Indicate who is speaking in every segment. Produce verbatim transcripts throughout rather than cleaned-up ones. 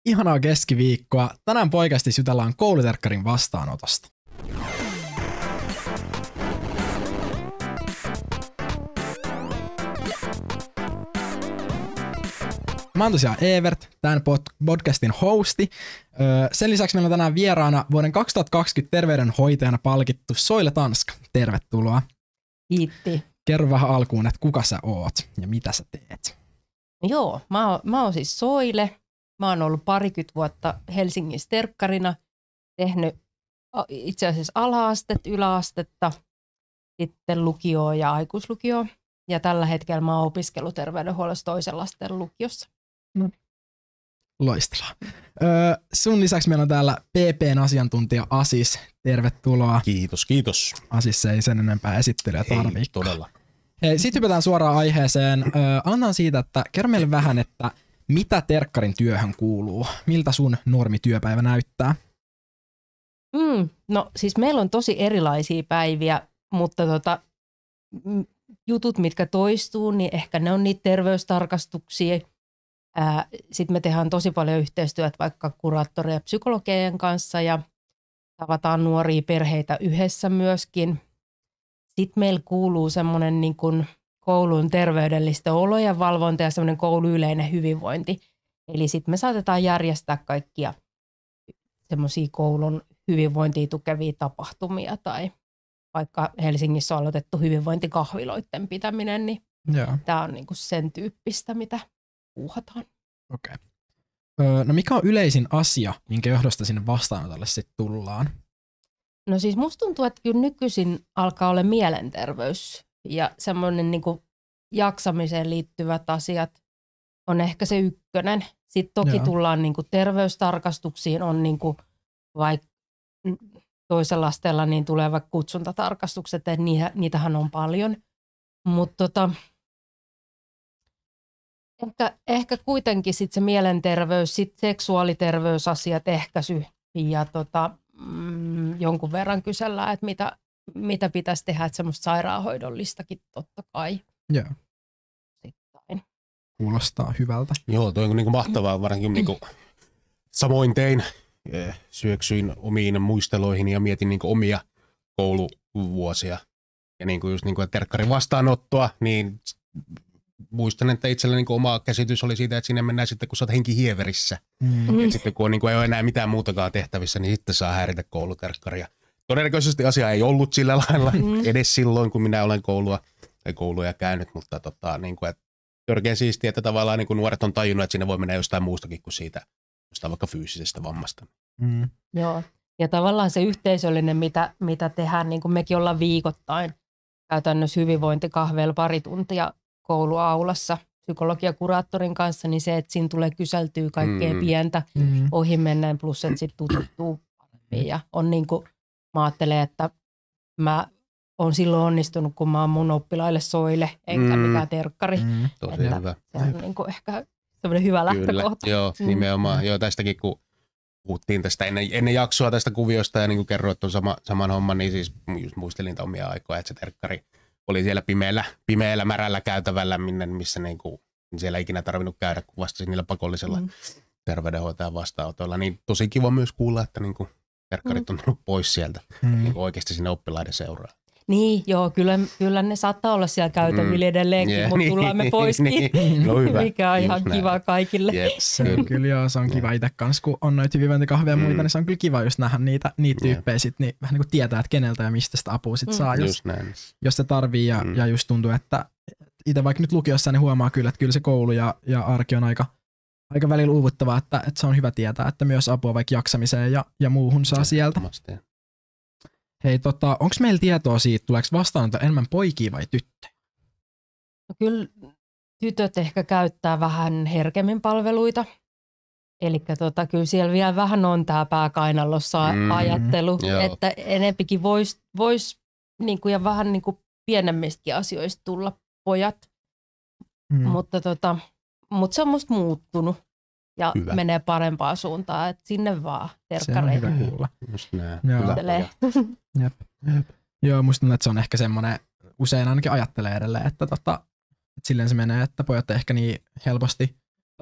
Speaker 1: Ihanaa keskiviikkoa. Tänään Poikastissa jutellaan kouluterkkarin vastaanotosta. Mä oon tosiaan Evert, tämän podcastin hosti. Sen lisäksi meillä on tänään vieraana vuoden kaksituhattakaksikymmentä terveydenhoitajana palkittu Soile Tanska. Tervetuloa.
Speaker 2: Kiitti.
Speaker 1: Kerro vähän alkuun, että kuka sä oot ja mitä sä teet.
Speaker 2: Joo, mä oon, mä oon siis Soile. Mä oon ollut parikymmentä vuotta Helsingissä terkkarina, tehnyt itse asiassa ala-astetta, yläastetta, sitten lukioon ja aikuislukioon. Ja tällä hetkellä mä oon opiskellut terveydenhuollossa toisen asteen lukiossa.
Speaker 1: No. Loistavaa. Öö, sun lisäksi meillä on täällä P P:n asiantuntija Asis. Tervetuloa.
Speaker 3: Kiitos, kiitos.
Speaker 1: Asis ei sen enempää esittelyä tarvitse.
Speaker 3: Ei todella.
Speaker 1: Hei, sitten hypätään suoraan aiheeseen. Öö, annan siitä, että kerro meille vähän, että mitä terkkarin työhön kuuluu? Miltä sun normityöpäivä näyttää?
Speaker 2: Mm, no siis meillä on tosi erilaisia päiviä, mutta tota, jutut, mitkä toistuu, niin ehkä ne on niitä terveystarkastuksia. Sitten me tehdään tosi paljon yhteistyötä vaikka kuraattorien ja psykologien kanssa ja tavataan nuoria perheitä yhdessä myöskin. Sitten meillä kuuluu semmoinen niin kuin koulun terveydellisten olojen valvonta ja semmoinen koulun yleinen hyvinvointi. Eli sitten me saatetaan järjestää kaikkia semmoisia koulun hyvinvointia tukevia tapahtumia tai vaikka Helsingissä on aloitettu hyvinvointikahviloiden pitäminen, niin tämä on niinku sen tyyppistä, mitä puhutaan.
Speaker 1: Okei. Öö, no mikä on yleisin asia, minkä johdosta sinne vastaanotolle sitten tullaan?
Speaker 2: No siis musta tuntuu, että kyllä nykyisin alkaa olla mielenterveys ja semmoinen niinku jaksamiseen liittyvät asiat on ehkä se ykkönen. Sitten toki Joo. tullaan niinku terveystarkastuksiin, on niinku vaikka toisella asteella niin tulee vaikka kutsuntatarkastukset, että niitähän on paljon. Mutta tota, ehkä, ehkä kuitenkin sit se mielenterveys, sit seksuaaliterveysasiat, ehkäisy ja tota, mm, jonkun verran kysellään, että mitä, mitä pitäisi tehdä, että semmoista sairaanhoidollistakin totta kai.
Speaker 1: Joo. Sitten. Kuulostaa hyvältä.
Speaker 3: Joo, toi on niinku mahtavaa, varsinkin niinku samoin tein. Syöksyin omiin muisteloihin ja mietin niinku omia kouluvuosia. Ja niinku just niinku terkkarin vastaanottoa, niin muistan, että itsellä niinku oma käsitys oli siitä, että sinne mennään sitten, kun sä oot henkihieverissä. Mm. Ja sitten kun on niinku ei ole enää mitään muutakaan tehtävissä, niin sitten saa häiritä kouluterkkaria. Todennäköisesti asia ei ollut sillä lailla mm. edes silloin, kun minä olen koulua tai kouluja käynyt, mutta tota, niinku, että törkeän siistiä, että tavallaan niinku nuoret on tajunnut, että sinne voi mennä jostain muustakin kuin siitä jostain vaikka fyysisestä vammasta.
Speaker 2: Mm. Joo, ja tavallaan se yhteisöllinen, mitä, mitä tehdään, niin kuin mekin ollaan viikoittain käytännössä hyvinvointikahveilla pari tuntia kouluaulassa psykologiakuraattorin kanssa, niin se, että siinä tulee kyseltyä kaikkea mm. pientä mm. ohi menneen, plus että sitten tututtuu paremmin. Ja on niin kuin, mä ajattelen, että mä oon silloin onnistunut, kun mä oon mun oppilaille Soile, enkä mm. mikään terkkari. Mm.
Speaker 3: Tosi hyvä.
Speaker 2: Se on niin kuin ehkä semmoinen hyvä lähtökohta.
Speaker 3: Kyllä, joo, mm. nimenomaan. Joo, tästäkin kun puhuttiin tästä ennen, ennen jaksoa tästä kuviosta ja niin kuin kerroit tuon sama, saman homman, niin siis just muistelin omia aikoja, että se terkkari oli siellä pimeällä, pimeällä märällä käytävällä, minne, missä niin kuin, siellä ei ikinä tarvinnut käydä, kun vasta niillä pakollisella mm. terveydenhoitajan vastaanotoilla. Niin tosi kiva myös kuulla, että niin kuin terkkarit on tullut pois sieltä mm. niin kuin oikeasti sinne oppilaiden seuraan.
Speaker 2: Niin, joo, kyllä, kyllä ne saattaa olla siellä käytävillä edelleenkin, yeah, mutta tullaan me poiskin,
Speaker 3: niin, no hyvä,
Speaker 2: mikä on ihan kiva näin. Kaikille.
Speaker 3: Yep,
Speaker 1: se on kyllä joo, se on kiva itse kanssa, kun on noita hyvinvointikahveja ja muita, mm. niin se on kyllä kiva just nähdä niitä, niitä tyyppejä, sit, niin vähän niin kuin tietää, että keneltä ja mistä sitä apua sit mm. saa, jos, jos se tarvii. Ja, mm. ja just tuntuu, että itse vaikka nyt lukiossa, niin huomaa kyllä, että kyllä se koulu ja, ja arki on aika, aika välillä uuvuttavaa, että, että se on hyvä tietää, että myös apua vaikka jaksamiseen ja, ja muuhun saa sieltä. Hei, tota, onko meillä tietoa siitä, tuleeko vastaanotto enemmän poikia vai tyttöjä?
Speaker 2: No kyllä tytöt ehkä käyttää vähän herkemmin palveluita. Eli tota, kyllä siellä vielä vähän on tämä pääkainalossa mm, ajattelu, joo. Että enempikin voisi vois, niinku, ja vähän niinku pienemmistäkin asioista tulla pojat. Mm. Mutta, tota, mutta se on musta muuttunut ja hyvä. Menee parempaan suuntaan, että sinne vaan terkkareita.
Speaker 1: Se on hyvä kuulla.
Speaker 3: Just näin.
Speaker 1: Jep. Jep. Joo, musta tuntuu, että se on ehkä semmoinen, usein ainakin ajattelee edelleen, että, tota, että silleen se menee, että pojat ehkä niin helposti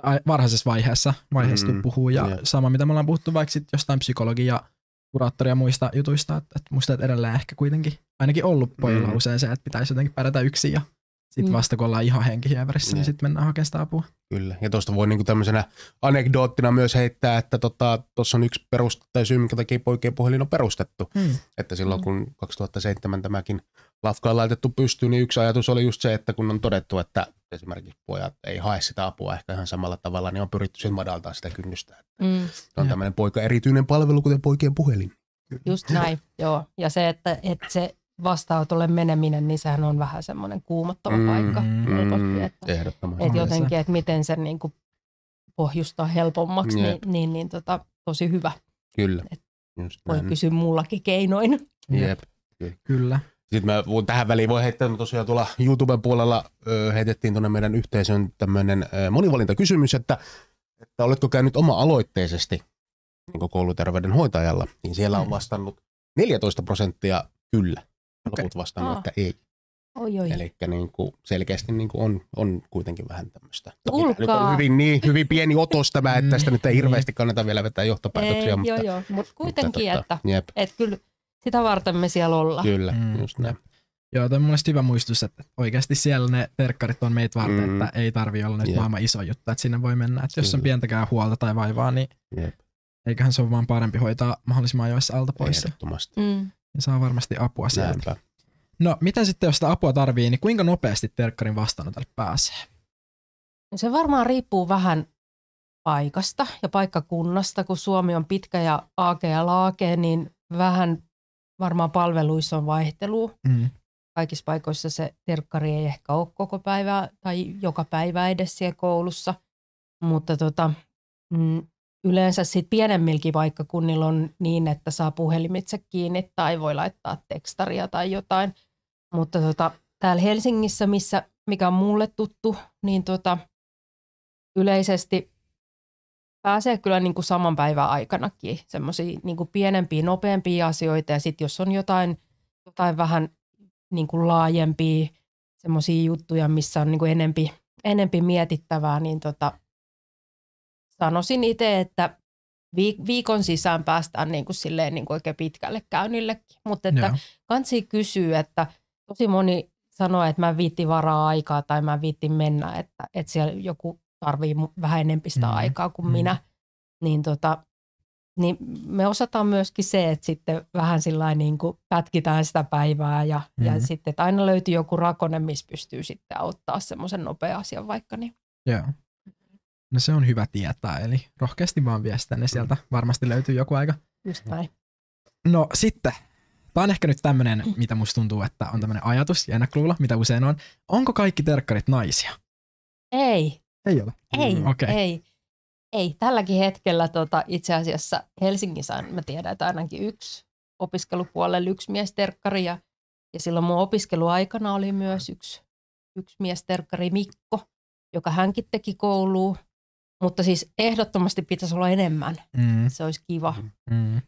Speaker 1: varhaisessa vaiheessa, vaiheessa mm, puhuu. Ja yeah. sama, mitä me ollaan puhuttu vaikka sit jostain psykologia, kuraattoria muista jutuista, että, että musta että edelleen ehkä kuitenkin ainakin ollut pojilla mm. usein se, että pitäisi jotenkin pärjätä yksin ja sitten mm. vasta kun ollaan ihan henkihieverissä, niin sitten mennään hakemaan sitä apua. Kyllä,
Speaker 3: ja tuosta voi niinku tämmöisenä anekdoottina myös heittää, että tuossa tota, on yksi peruste tai syy, minkä takia poikien puhelin on perustettu. Mm. Että silloin kun kaksituhattaseitsemän tämäkin lafka on laitettu pystyyn, niin yksi ajatus oli just se, että kun on todettu, että esimerkiksi pojat ei hae sitä apua ehkä ihan samalla tavalla, niin on pyritty sitten madaltaa sitä kynnystä. Mm. On tämmöinen poika erityinen palvelu, kuten poikien puhelin.
Speaker 2: Just näin, joo. Ja se, että, että se vastaanotolle meneminen, niin sehän on vähän semmoinen kuumottava mm, paikka. Mm, helposti, että,
Speaker 3: ehdottomasti.
Speaker 2: Että jotenkin, että miten sen niin kuin pohjustaa helpommaksi, niin, niin, niin tota, tosi hyvä.
Speaker 3: Kyllä.
Speaker 2: Just voi näin. Kysyä mullakin keinoin.
Speaker 3: Jep.
Speaker 1: Kyllä.
Speaker 3: Sitten mä tähän väliin voi heittää, no tosiaan tuolla YouTuben puolella ö, heitettiin tuonne meidän yhteisön tämmöinen monivalintakysymys, että, että oletko käynyt oma-aloitteisesti niin kouluterveydenhoitajalla, niin siellä on vastannut neljätoista prosenttia kyllä. Okay. Loput vastannut, että ei.
Speaker 2: Oi, oi.
Speaker 3: Eli niin kuin selkeästi niin kuin on, on kuitenkin vähän tämmöistä. Nyt on hyvin, niin, hyvin pieni otos tämä, että tästä nyt ei hirveästi kannata vielä vetää johtopäätöksiä.
Speaker 2: Ei,
Speaker 3: mutta,
Speaker 2: joo, joo. Mutta kuitenkin,
Speaker 3: mutta,
Speaker 2: että, että kyllä sitä varten me siellä ollaan.
Speaker 3: Kyllä, mm. just näin.
Speaker 1: Joo, tämä on mun mielestä hyvä muistus, että oikeasti siellä ne terkkarit on meitä varten, mm. että ei tarvitse olla nyt yep. maailman iso juttu, että sinne voi mennä. Että jos on pientäkään huolta tai vaivaa, niin yep. eiköhän se ole vaan parempi hoitaa mahdollisimman ajoissa alta pois.
Speaker 3: Ehdottomasti.
Speaker 2: Mm.
Speaker 1: Ja saa varmasti apua sieltä.
Speaker 3: Näinpä.
Speaker 1: No, miten sitten, jos sitä apua tarvii, niin kuinka nopeasti terkkarin vastaanotolle pääsee?
Speaker 2: Se varmaan riippuu vähän paikasta ja paikkakunnasta, kun Suomi on pitkä ja aake ja laake, niin vähän varmaan palveluissa on vaihtelua. Mm. Kaikissa paikoissa se terkkari ei ehkä ole koko päivää tai joka päivä edes siellä koulussa, mutta tota, mm, yleensä sitten pienemmilläkin paikkakunnilla on niin, että saa puhelimitse kiinni tai voi laittaa tekstaria tai jotain. Mutta tota, täällä Helsingissä, missä, mikä on mulle tuttu, niin tota, yleisesti pääsee kyllä niin kuin saman päivän aikanakin semmoisia niin kuin pienempiä, nopeampia asioita. Ja sitten jos on jotain, jotain vähän niin kuin laajempia semmoisia juttuja, missä on niin kuin enempi, enempi mietittävää, niin tota, sanoisin itse, että viikon sisään päästään niin kuin silleen niin kuin oikein pitkälle käynnillekin. Mutta että kansi kysyy, että tosi moni sanoo, että mä viittin varaa aikaa tai mä viittin mennä, että, että siellä joku tarvii vähän enemmän sitä mm. aikaa kuin mm. minä. Niin, tota, niin me osataan myöskin se, että sitten vähän sillain niin kuin pätkitään sitä päivää ja, mm. ja sitten että aina löytyy joku rakone, missä pystyy sitten auttaa semmoisen nopea asian vaikka. Niin.
Speaker 1: Joo. No se on hyvä tietää, eli rohkeasti vaan viestää, niin sieltä varmasti löytyy joku aika.
Speaker 2: Just näin.
Speaker 1: No sitten, tämä on ehkä nyt tämmöinen, mitä musta tuntuu, että on tämmöinen ajatus ja ennakluulo, mitä usein on. Onko kaikki terkkarit naisia?
Speaker 2: Ei.
Speaker 1: Ei ole?
Speaker 2: Ei,
Speaker 1: mm, okay.
Speaker 2: ei. Ei. Tälläkin hetkellä tota, itse asiassa Helsingissä mä tiedän, että ainakin yksi opiskelupuolella yksi miesterkkari ja, ja silloin mun opiskeluaikana oli myös yksi, yksi miesterkkari Mikko, joka hänkin teki kouluun, mutta siis ehdottomasti pitäisi olla enemmän. Mm. Se olisi kiva. Mm.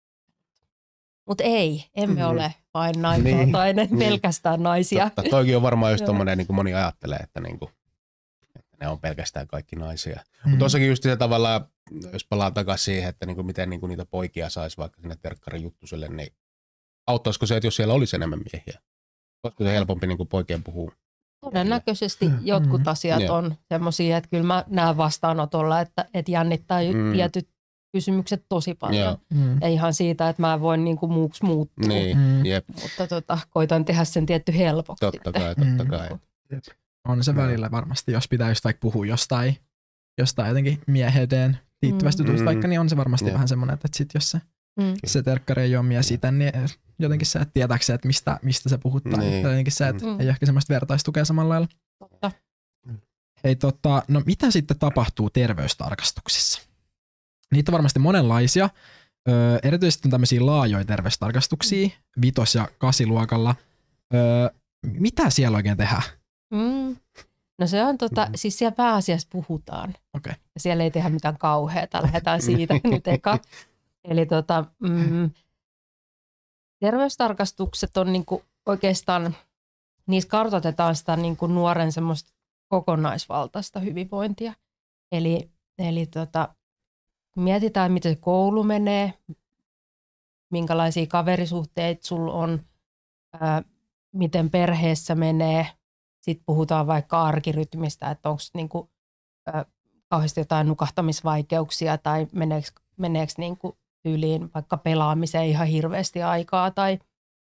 Speaker 2: Mutta ei, emme mm. ole vain naisvaltainen, niin. pelkästään naisia.
Speaker 3: Totta, toikin on varmaan just tommoinen, niin kuin moni ajattelee, että, niin kuin, että ne on pelkästään kaikki naisia. Mm. Mutta tuossakin just se tavallaan, jos palaa takaisin siihen, että niin kuin miten niin kuin niitä poikia saisi vaikka sinne terkkarin juttuselle, niin auttaisiko se, että jos siellä olisi enemmän miehiä? Olisiko se helpompi niin kuin poikien puhua?
Speaker 2: Todennäköisesti mm. jotkut asiat mm. on semmoisia, että kyllä mä näen vastaanotolla, että, että jännittää mm. tietyt kysymykset tosi paljon. Mm. Ja ihan siitä, että mä voin niinku muuksi muuttua.
Speaker 3: Niin. Mm. Jep.
Speaker 2: Mutta tota, koitan tehdä sen tietty helpoksi.
Speaker 3: Totta kai, totta kai.
Speaker 1: Mm. On se välillä varmasti, jos pitää just vaikka puhua jostain, jostain jotenkin mieheyteen liittyvästä jutusta, mm. vaikka niin on se varmasti Jep. vähän semmoinen, että sit jos se, mm. se terkkari ei ole mies itse, niin jotenkin se, että tietääkö se, että mistä, mistä se puhuttaa. Niin. Jotenkin se, että mm. ei ole ehkä semmoista vertaistukea samalla lailla.
Speaker 2: Totta.
Speaker 1: Hei, tota, no mitä sitten tapahtuu terveystarkastuksissa? Niitä on varmasti monenlaisia. Öö, erityisesti on tämmöisiä laajoja terveystarkastuksia, vitos- ja kasiluokalla. Öö, mitä siellä oikein tehdään?
Speaker 2: Mm. No se on tota, mm. siis siellä pääasiassa puhutaan.
Speaker 1: Okay.
Speaker 2: Ja siellä ei tehdä mitään kauheata, lähdetään siitä nyt eka. Eli tota, mm, terveystarkastukset on niinku oikeastaan, niissä kartoitetaan sitä niinku nuoren semmoista kokonaisvaltaista hyvinvointia. Eli, eli tota, mietitään, miten se koulu menee, minkälaisia kaverisuhteita sulla on, ää, miten perheessä menee. Sitten puhutaan vaikka arkirytmistä, että onko niinku, ää, kauheasti jotain nukahtamisvaikeuksia tai meneekö, meneekö niinku tyyliin vaikka pelaamiseen ihan hirveästi aikaa. Tai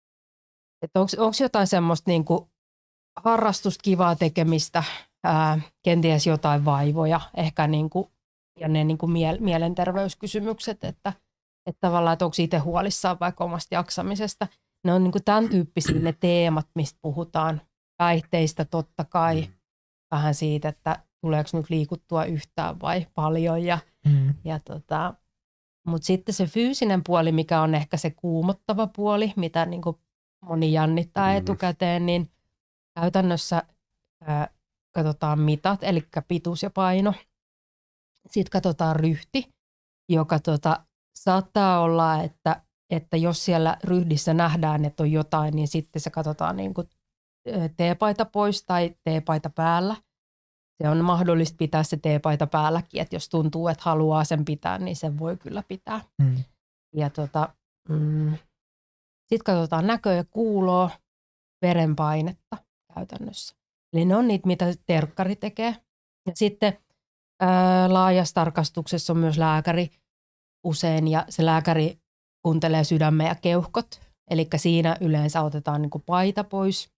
Speaker 2: onko jotain semmoista niinku harrastusta, kivaa tekemistä, ää, kenties jotain vaivoja, ehkä niinku, ja ne niinku miel- mielenterveyskysymykset, että, että tavallaan, että onko itse huolissaan vaikka omasta jaksamisesta. Ne on niinku tämän tyyppisiä ne teemat, mistä puhutaan. Päihteistä totta kai, mm. vähän siitä, että tuleeko nyt liikuttua yhtään vai paljon. Ja, mm. ja tota, mutta sitten se fyysinen puoli, mikä on ehkä se kuumottava puoli, mitä niinku moni jännittää mm. etukäteen, niin käytännössä ää, katsotaan mitat, eli pituus ja paino. Sitten katsotaan ryhti, joka tota, saattaa olla, että, että jos siellä ryhdissä nähdään, että on jotain, niin sitten se katsotaan niin kuin teepaita pois tai teepaita päällä. Se on mahdollista pitää se teepaita päälläkin, että jos tuntuu, että haluaa sen pitää, niin sen voi kyllä pitää. Mm. Ja tota, mm, sitten katsotaan näköä ja kuuloa, verenpainetta käytännössä. Eli ne on niitä, mitä terkkari tekee. Ja sitten ää, laajassa tarkastuksessa on myös lääkäri usein, ja se lääkäri kuuntelee sydämen ja keuhkot. Eli siinä yleensä otetaan niin kuin paita pois.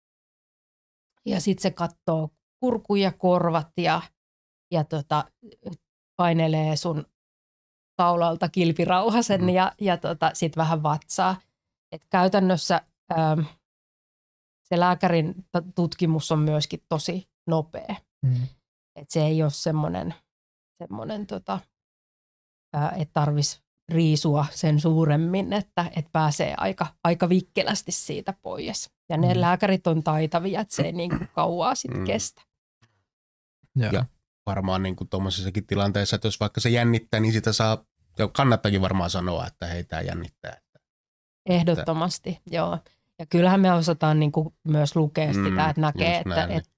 Speaker 2: Ja sitten se katsoo kurkun ja korvat ja, ja tota, painelee sun kaulalta kilpirauhasen mm. ja, ja tota, sitten vähän vatsaa. Et käytännössä ähm, se lääkärin tutkimus on myöskin tosi nopea. Mm. Et se ei ole semmoinen, semmoinen tota, äh, että tarvitsisi riisua sen suuremmin, että, että pääsee aika, aika vikkelästi siitä pois. Ja ne mm. lääkärit on taitavia, että se ei niin kuin kauaa sitten mm. kestä.
Speaker 3: Ja, ja varmaan niin kuin tuommoisessakin tilanteessa, että jos vaikka se jännittää, niin sitä saa, ja kannattakin varmaan sanoa, että hei, tämä jännittää.
Speaker 2: Ehdottomasti, että joo. Ja kyllähän me osataan niin kuin myös lukea sitä, mm, että näkee, että, että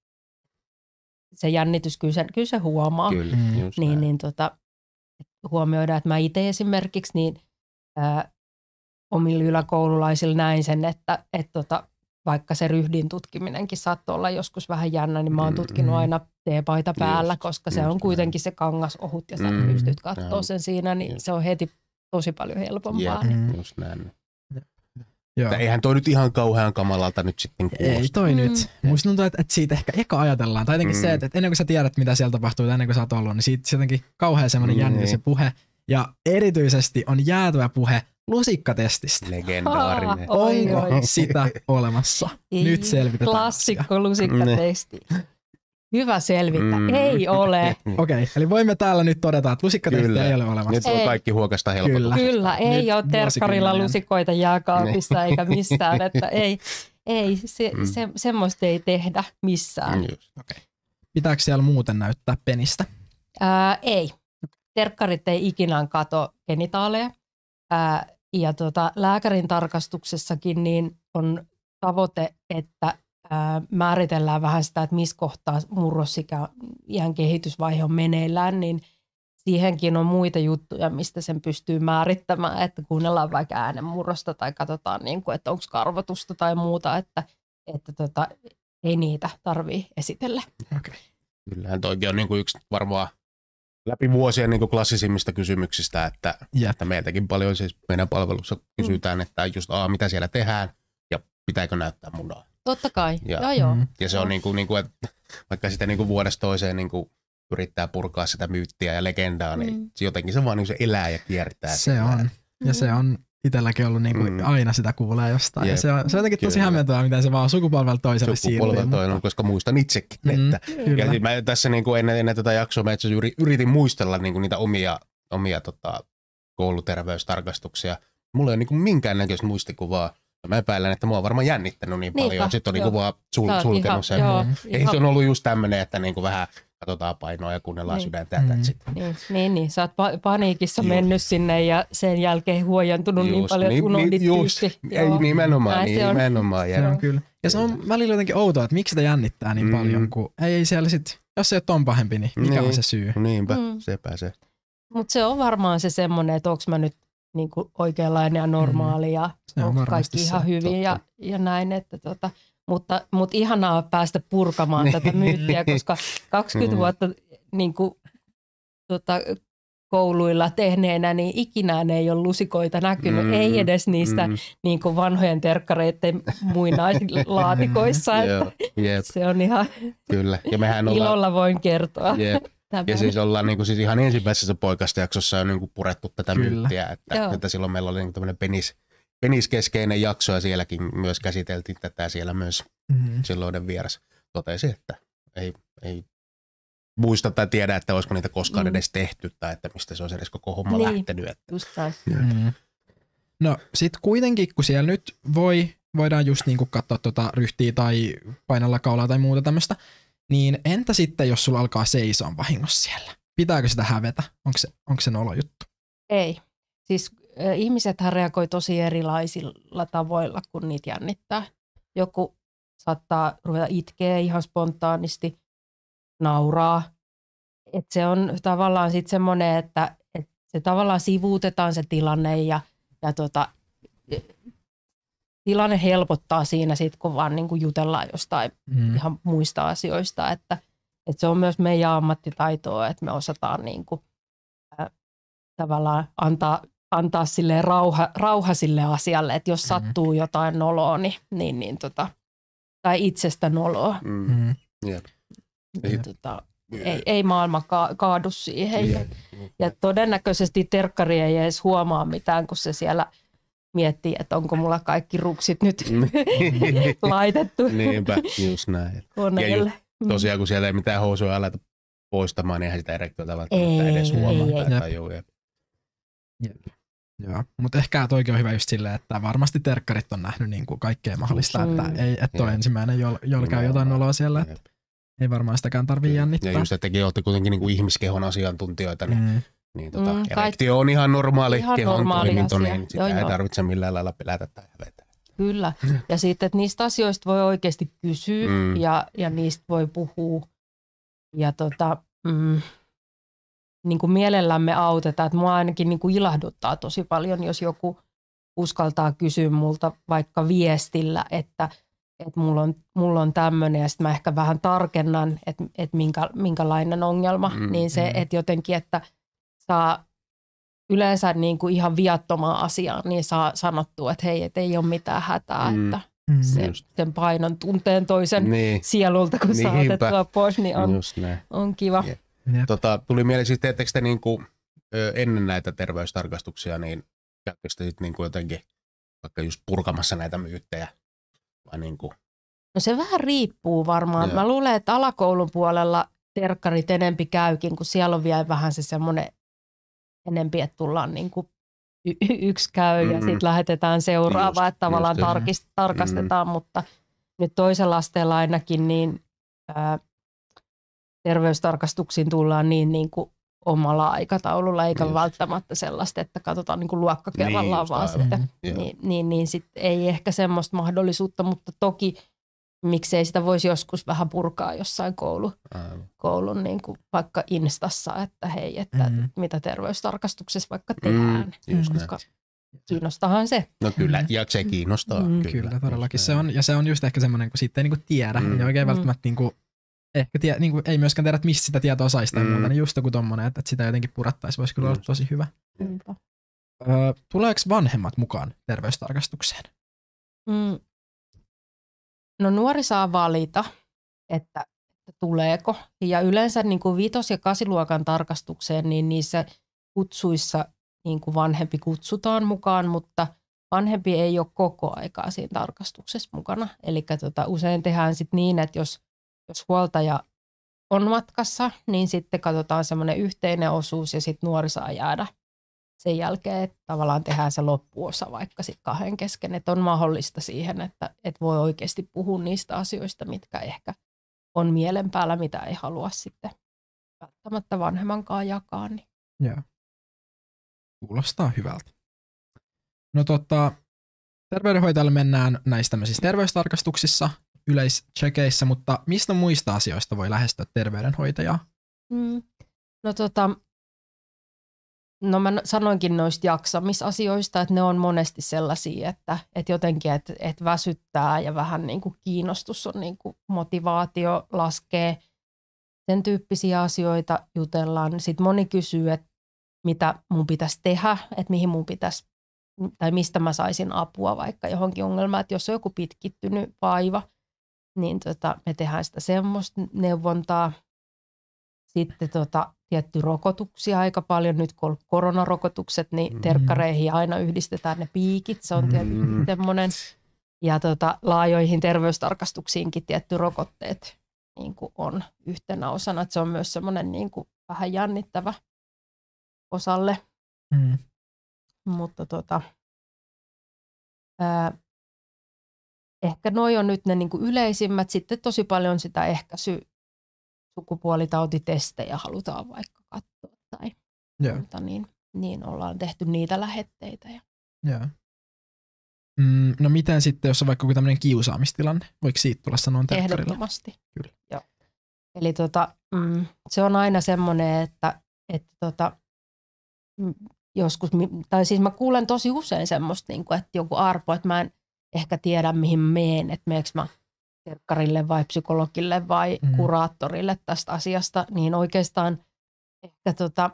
Speaker 2: se jännitys, kyllä se, kyllä se huomaa.
Speaker 3: Kyllä, just
Speaker 2: niin, niin tota, huomioidaan, että mä itse esimerkiksi niin ää, omilla yläkoululaisilla näin sen, että et tota, vaikka se ryhdin tutkiminenkin saattoi olla joskus vähän jännä, niin mä oon tutkinut aina teepaita päällä, just, koska se on kuitenkin näin. Se kangas ohut ja sä mm, pystyt katsoa sen siinä, niin just. Se on heti tosi paljon helpompaa.
Speaker 3: Jep, niin. Just näin. Joo. Eihän toi nyt ihan kauhean kamalalta nyt sitten kuulosta.
Speaker 1: Ei toi mm. nyt. Musta tuntuu, että, että siitä ehkä eka ajatellaan. Tai jotenkin mm. se, että ennen kuin sä tiedät, mitä siellä tapahtuu, ennen kuin sä oot ollut, niin siitä jotenkin kauhean semmoinen mm. jännitys se puhe. Ja erityisesti on jäätävä puhe lusikkatestistä.
Speaker 3: Legendaarinen.
Speaker 1: Onko oi, oi. sitä olemassa?
Speaker 2: Ei,
Speaker 1: nyt selvitetään.
Speaker 2: Klassikko lusikkatesti. Hyvä selvitä. Mm. Ei ole.
Speaker 1: Okei, okay, eli voimme täällä nyt todeta, että lusikkatestiä ei ole olemassa.
Speaker 3: Nyt voi kaikki huokasta helpotuksesta.
Speaker 2: Kyllä, Kyllä ei nyt ole terkkarilla lusikoita jääkaapissa eikä missään. Että ei, ei se, mm. se, semmoista ei tehdä missään. Mm,
Speaker 1: okay. Pitääkö siellä muuten näyttää penistä?
Speaker 2: Ää, ei. Terkkarit ei ikinä kato genitaaleja. Ää, ja tota, lääkärin tarkastuksessakin niin on tavoite, että ää, määritellään vähän sitä, että missä kohtaa murrosikä iän kehitysvaihe on meneillään, niin siihenkin on muita juttuja, mistä sen pystyy määrittämään, että kuunnellaan vaikka äänenmurrosta tai katsotaan, niin kuin, että onko karvotusta tai muuta, että, että tota, ei niitä tarvitse esitellä.
Speaker 3: Okay. Kyllähän toikin on niin kuin yksi varmaan läpi vuosien niin kuin klassisimmista kysymyksistä, että, yep. että meiltäkin paljon siis meidän palvelussa kysytään, mm. että just a, mitä siellä tehdään ja pitääkö näyttää munaa.
Speaker 2: Totta kai,
Speaker 3: ja,
Speaker 2: joo joo.
Speaker 3: Ja se on niin kuin, niin kuin, että vaikka sitä niin kuin vuodesta toiseen niin kuin yrittää purkaa sitä myyttiä ja legendaa, niin mm. jotenkin se vaan niin kuin se elää ja kiertää.
Speaker 1: Se sitä. On, ja se on itselläkin ollut niin kuin mm. aina sitä kuulee jostain. Yep. Ja se on, se on jotenkin tosi hämmentävää, miten se vaan sukupolvelta toiselle siirtyy. Sukupolvelta toiselle, mutta... koska muistan itsekin. Mm, että. Ja siis mä tässä niin kuin ennen, ennen tätä jaksoa mä itse yritin muistella niin kuin niitä omia, omia tota, kouluterveystarkastuksia. Mulla ei ole niin kuin minkäännäköistä muistikuvaa. Mä epäilen, että mua on varmaan jännittänyt niin Niinpä, paljon. Sitten on niin kuin vaan sul, sulkenut sen. Joo, ei ihan... se on ollut just tämmöinen, että niin kuin vähän
Speaker 3: katsotaan painoa ja kuunnellaan
Speaker 2: niin.
Speaker 3: sydäntä ja mm. sitten.
Speaker 2: Niin, niin, niin, sä oot pa- paniikissa Juh. mennyt sinne ja sen jälkeen huojentunut just, niin paljon, että unohdit niin, tyysti.
Speaker 3: Ei nimenomaan, niin,
Speaker 2: se on.
Speaker 3: nimenomaan.
Speaker 1: Se on kyllä. Ja se on välillä jotenkin outoa, että miksi sitä jännittää niin mm. paljon, kun ei siellä sit, jos se ei ole ton pahempi, niin mikä niin. on se syy?
Speaker 3: Niinpä, mm. sepä se.
Speaker 2: Mutta se on varmaan se semmoinen, että onko mä nyt niinku oikeanlainen ja normaali mm. ja onko kaikki ihan se, hyvin ja, ja näin. Että tota, mutta, mutta ihanaa päästä purkamaan tätä myyttiä, koska kaksikymmentä vuotta niin kuin, tota, kouluilla tehneenä, niin ikinä ei ole lusikoita näkynyt, mm, ei edes niistä mm. niin kuin vanhojen terkkareiden muinaislaatikoissa. Että
Speaker 3: Jep.
Speaker 2: Se on ihan
Speaker 3: Kyllä. Ja mehän ollaan,
Speaker 2: ilolla voin kertoa.
Speaker 3: Jep. Ja siis ollaan niin kuin, siis ihan ensimmäisessä poikasta jaksossa on niin kuin purettu tätä Kyllä. myyttiä, että, että silloin meillä oli niin tämmöinen penis, peniskeskeinen jakso ja sielläkin myös käsiteltiin tätä, siellä myös mm-hmm. silloinen vieras totesi, että ei, ei muista tai tiedä, että olisiko niitä koskaan mm. edes tehty tai että mistä se olisi edes koko homma niin, lähtenyt. Että.
Speaker 2: Just
Speaker 1: mm. No sit kuitenkin, kun siellä nyt voi, voidaan just niinku katsoa tota ryhtiä tai painella kaulaa tai muuta tämmöistä, niin entä sitten, jos sulla alkaa seisoa vahingossa siellä? Pitääkö sitä hävetä? Onko se, onko se nolo juttu?
Speaker 2: Ei. Siis äh, ihmisethän reagoi tosi erilaisilla tavoilla, kun niitä jännittää. Joku saattaa ruveta itkeä ihan spontaanisti, nauraa. Et se on tavallaan sitten semmoinen, että et se tavallaan sivuutetaan se tilanne ja, ja tota, tilanne helpottaa siinä sitten, kun vaan niinku jutellaan jostain mm. ihan muista asioista. Että, että se on myös meidän ammattitaitoa, että me osataan niinku, äh, tavallaan antaa, antaa silleen rauha, rauha sille asialle, että jos sattuu mm. jotain noloa, niin, niin, niin tota, tai itsestä noloa.
Speaker 3: Mm. Yep.
Speaker 2: Niin, tota, ei, ei maailma ka- kaadu siihen. Ja, ja todennäköisesti terkkari ei edes huomaa mitään, kun se siellä miettii, että onko mulla kaikki ruksit nyt laitettu.
Speaker 3: Niinpä, just näin.
Speaker 2: Koneelle.
Speaker 3: Ja just, tosiaan, kun siellä ei mitään housuja aleta poistamaan, niin eihän sitä erektiota välttämättä
Speaker 2: ei,
Speaker 3: edes huomaa.
Speaker 2: Ei,
Speaker 3: tai tajuu.
Speaker 1: Jep. Joo, mutta ehkä toikin on hyvä just silleen, että varmasti terkkarit on nähnyt niin kuin kaikkea mahdollista, mm. että ei et ole ensimmäinen, jolla jo käy jotain noloa siellä. Että ei varmaan sitäkään tarvitse jännittää.
Speaker 3: Ja just, että tekin olette kuitenkin niin kuin ihmiskehon asiantuntijoita, niin, mm. niin tota, mm, erektio on ihan normaali ihan kehon normaali toiminto, asia. Niin sitä joo, ei joo. tarvitse millään lailla pelätä tai hävetä.
Speaker 2: Kyllä, ja sitten, että niistä asioista voi oikeasti kysyä mm. ja, ja niistä voi puhua. Ja tota, mm, niin kuin mielellämme autetaan, että mua ainakin niin kuin ilahduttaa tosi paljon, jos joku uskaltaa kysyä multa vaikka viestillä, että että mulla on, mulla on tämmöinen ja sitten mä ehkä vähän tarkennan, että, että minkä, minkälainen ongelma, mm, niin se, mm. että jotenkin, että saa yleensä niin kuin ihan viattomaan asiaan, niin saa sanottua, että hei, että ei ole mitään hätää, mm. että mm. sen, sen painon tunteen toisen niin. sielulta, kun saa otettua pois, niin on, on kiva.
Speaker 3: Yep. Yep. Tota, tuli mieleen siis, teettekö te niin kuin, ennen näitä terveystarkastuksia, niin käyttekö te sitten niin kuin jotenkin vaikka just purkamassa näitä myyttejä? Niin kuin.
Speaker 2: No se vähän riippuu varmaan. Joo. Mä luulen, että alakoulun puolella terkkarit enempi käykin, kun siellä on vielä vähän se semmoinen enempi, että tullaan niin kuin y- yksi käy mm-hmm. ja sitten lähetetään seuraava, että tavallaan tarkist- tarkastetaan, mm-hmm. mutta nyt toisella asteella ainakin niin ää, terveystarkastuksiin tullaan niin, niin kuin omalla aikataululla, eikä just. välttämättä sellaista, että katsotaan niin kuin luokka kerrallaan, niin, vaan sitten, mm-hmm. niin, niin, niin sit ei ehkä semmoista mahdollisuutta, mutta toki miksei sitä voisi joskus vähän purkaa jossain koulu, koulun niin kuin vaikka Instassa, että hei, että mm-hmm. mitä terveystarkastuksessa vaikka tehdään, mm-hmm. koska kiinnostahan se.
Speaker 3: No kyllä, ja se kiinnostaa. Mm-hmm.
Speaker 1: Kyllä, kyllä todellakin se on, ja se on just ehkä semmoinen, kun siitä ei niin kuin tiedä, mm-hmm. ja oikein välttämättä niin kuin ehkä tie, niin kuin, ei myöskään tiedä, että mistä sitä tietoa saisi tai mm. muuta, niin just joku tommonen, että, että sitä jotenkin purattaisi, voisi kyllä olla tosi hyvä. Mm. Öö, tuleeko vanhemmat mukaan terveystarkastukseen?
Speaker 2: Mm. No nuori saa valita, että, että tuleeko. Ja yleensä niin kuin vitos- ja kasiluokan tarkastukseen, niin niissä kutsuissa niin kuin vanhempi kutsutaan mukaan, mutta vanhempi ei ole koko aikaa siinä tarkastuksessa mukana. Eli tota, usein tehdään sit niin, että jos Jos huoltaja on matkassa, niin sitten katsotaan semmoinen yhteinen osuus ja sitten nuori saa jäädä sen jälkeen, että tavallaan tehdään se loppuosa vaikka sitten kahden kesken, että on mahdollista siihen, että, että voi oikeasti puhua niistä asioista, mitkä ehkä on mielen päällä, mitä ei halua sitten välttämättä vanhemmankaan jakaa. Niin.
Speaker 1: Joo. Kuulostaa hyvältä. No tota, terveydenhoitajalle mennään näissä tämmöisissä terveystarkastuksissa, yleischekeissä, mutta mistä muista asioista voi lähestyä terveydenhoitajaa?
Speaker 2: Mm. No tota, no mä sanoinkin noista jaksamisasioista, että ne on monesti sellaisia, että, että jotenkin, että, että väsyttää ja vähän niin kuin kiinnostus on niin kuin motivaatio laskee. Sen tyyppisiä asioita jutellaan. Sitten moni kysyy, että mitä mun pitäisi tehdä, että mihin mun pitäisi, tai mistä mä saisin apua vaikka johonkin ongelmaan, että jos on joku pitkittynyt vaiva, niin tota, me tehdään sitä semmoista neuvontaa. Sitten tota, tietty rokotuksia aika paljon, nyt kun on koronarokotukset, niin terkkareihin aina yhdistetään ne piikit, se on tietysti mm. semmoinen. Ja tota, laajoihin terveystarkastuksiinkin tietty rokotteet niin kuin on yhtenä osana, että se on myös semmoinen niin kuin vähän jännittävä osalle. Mm. Mutta tota, ää, ehkä noi on nyt ne niin kuin yleisimmät. Sitten tosi paljon sitä ehkäisy sukupuolitautitestejä halutaan vaikka katsoa tai
Speaker 1: yeah.
Speaker 2: muuta, niin, niin ollaan tehty niitä lähetteitä. Ja.
Speaker 1: Yeah. Mm, no miten sitten, jos on vaikka joku tämmöinen kiusaamistilanne? Voiko siitä tulla sanoa terkkarilla?
Speaker 2: Ehdottomasti.
Speaker 1: Kyllä.
Speaker 2: Joo. Eli tota, mm, se on aina semmoinen, että, että tota, joskus, tai siis mä kuulen tosi usein semmoista, niin kuin, että joku arpo, että mä en ehkä tiedä mihin meen, että meneekö mä terkkarille vai psykologille vai mm. kuraattorille tästä asiasta, niin oikeastaan ehkä tota,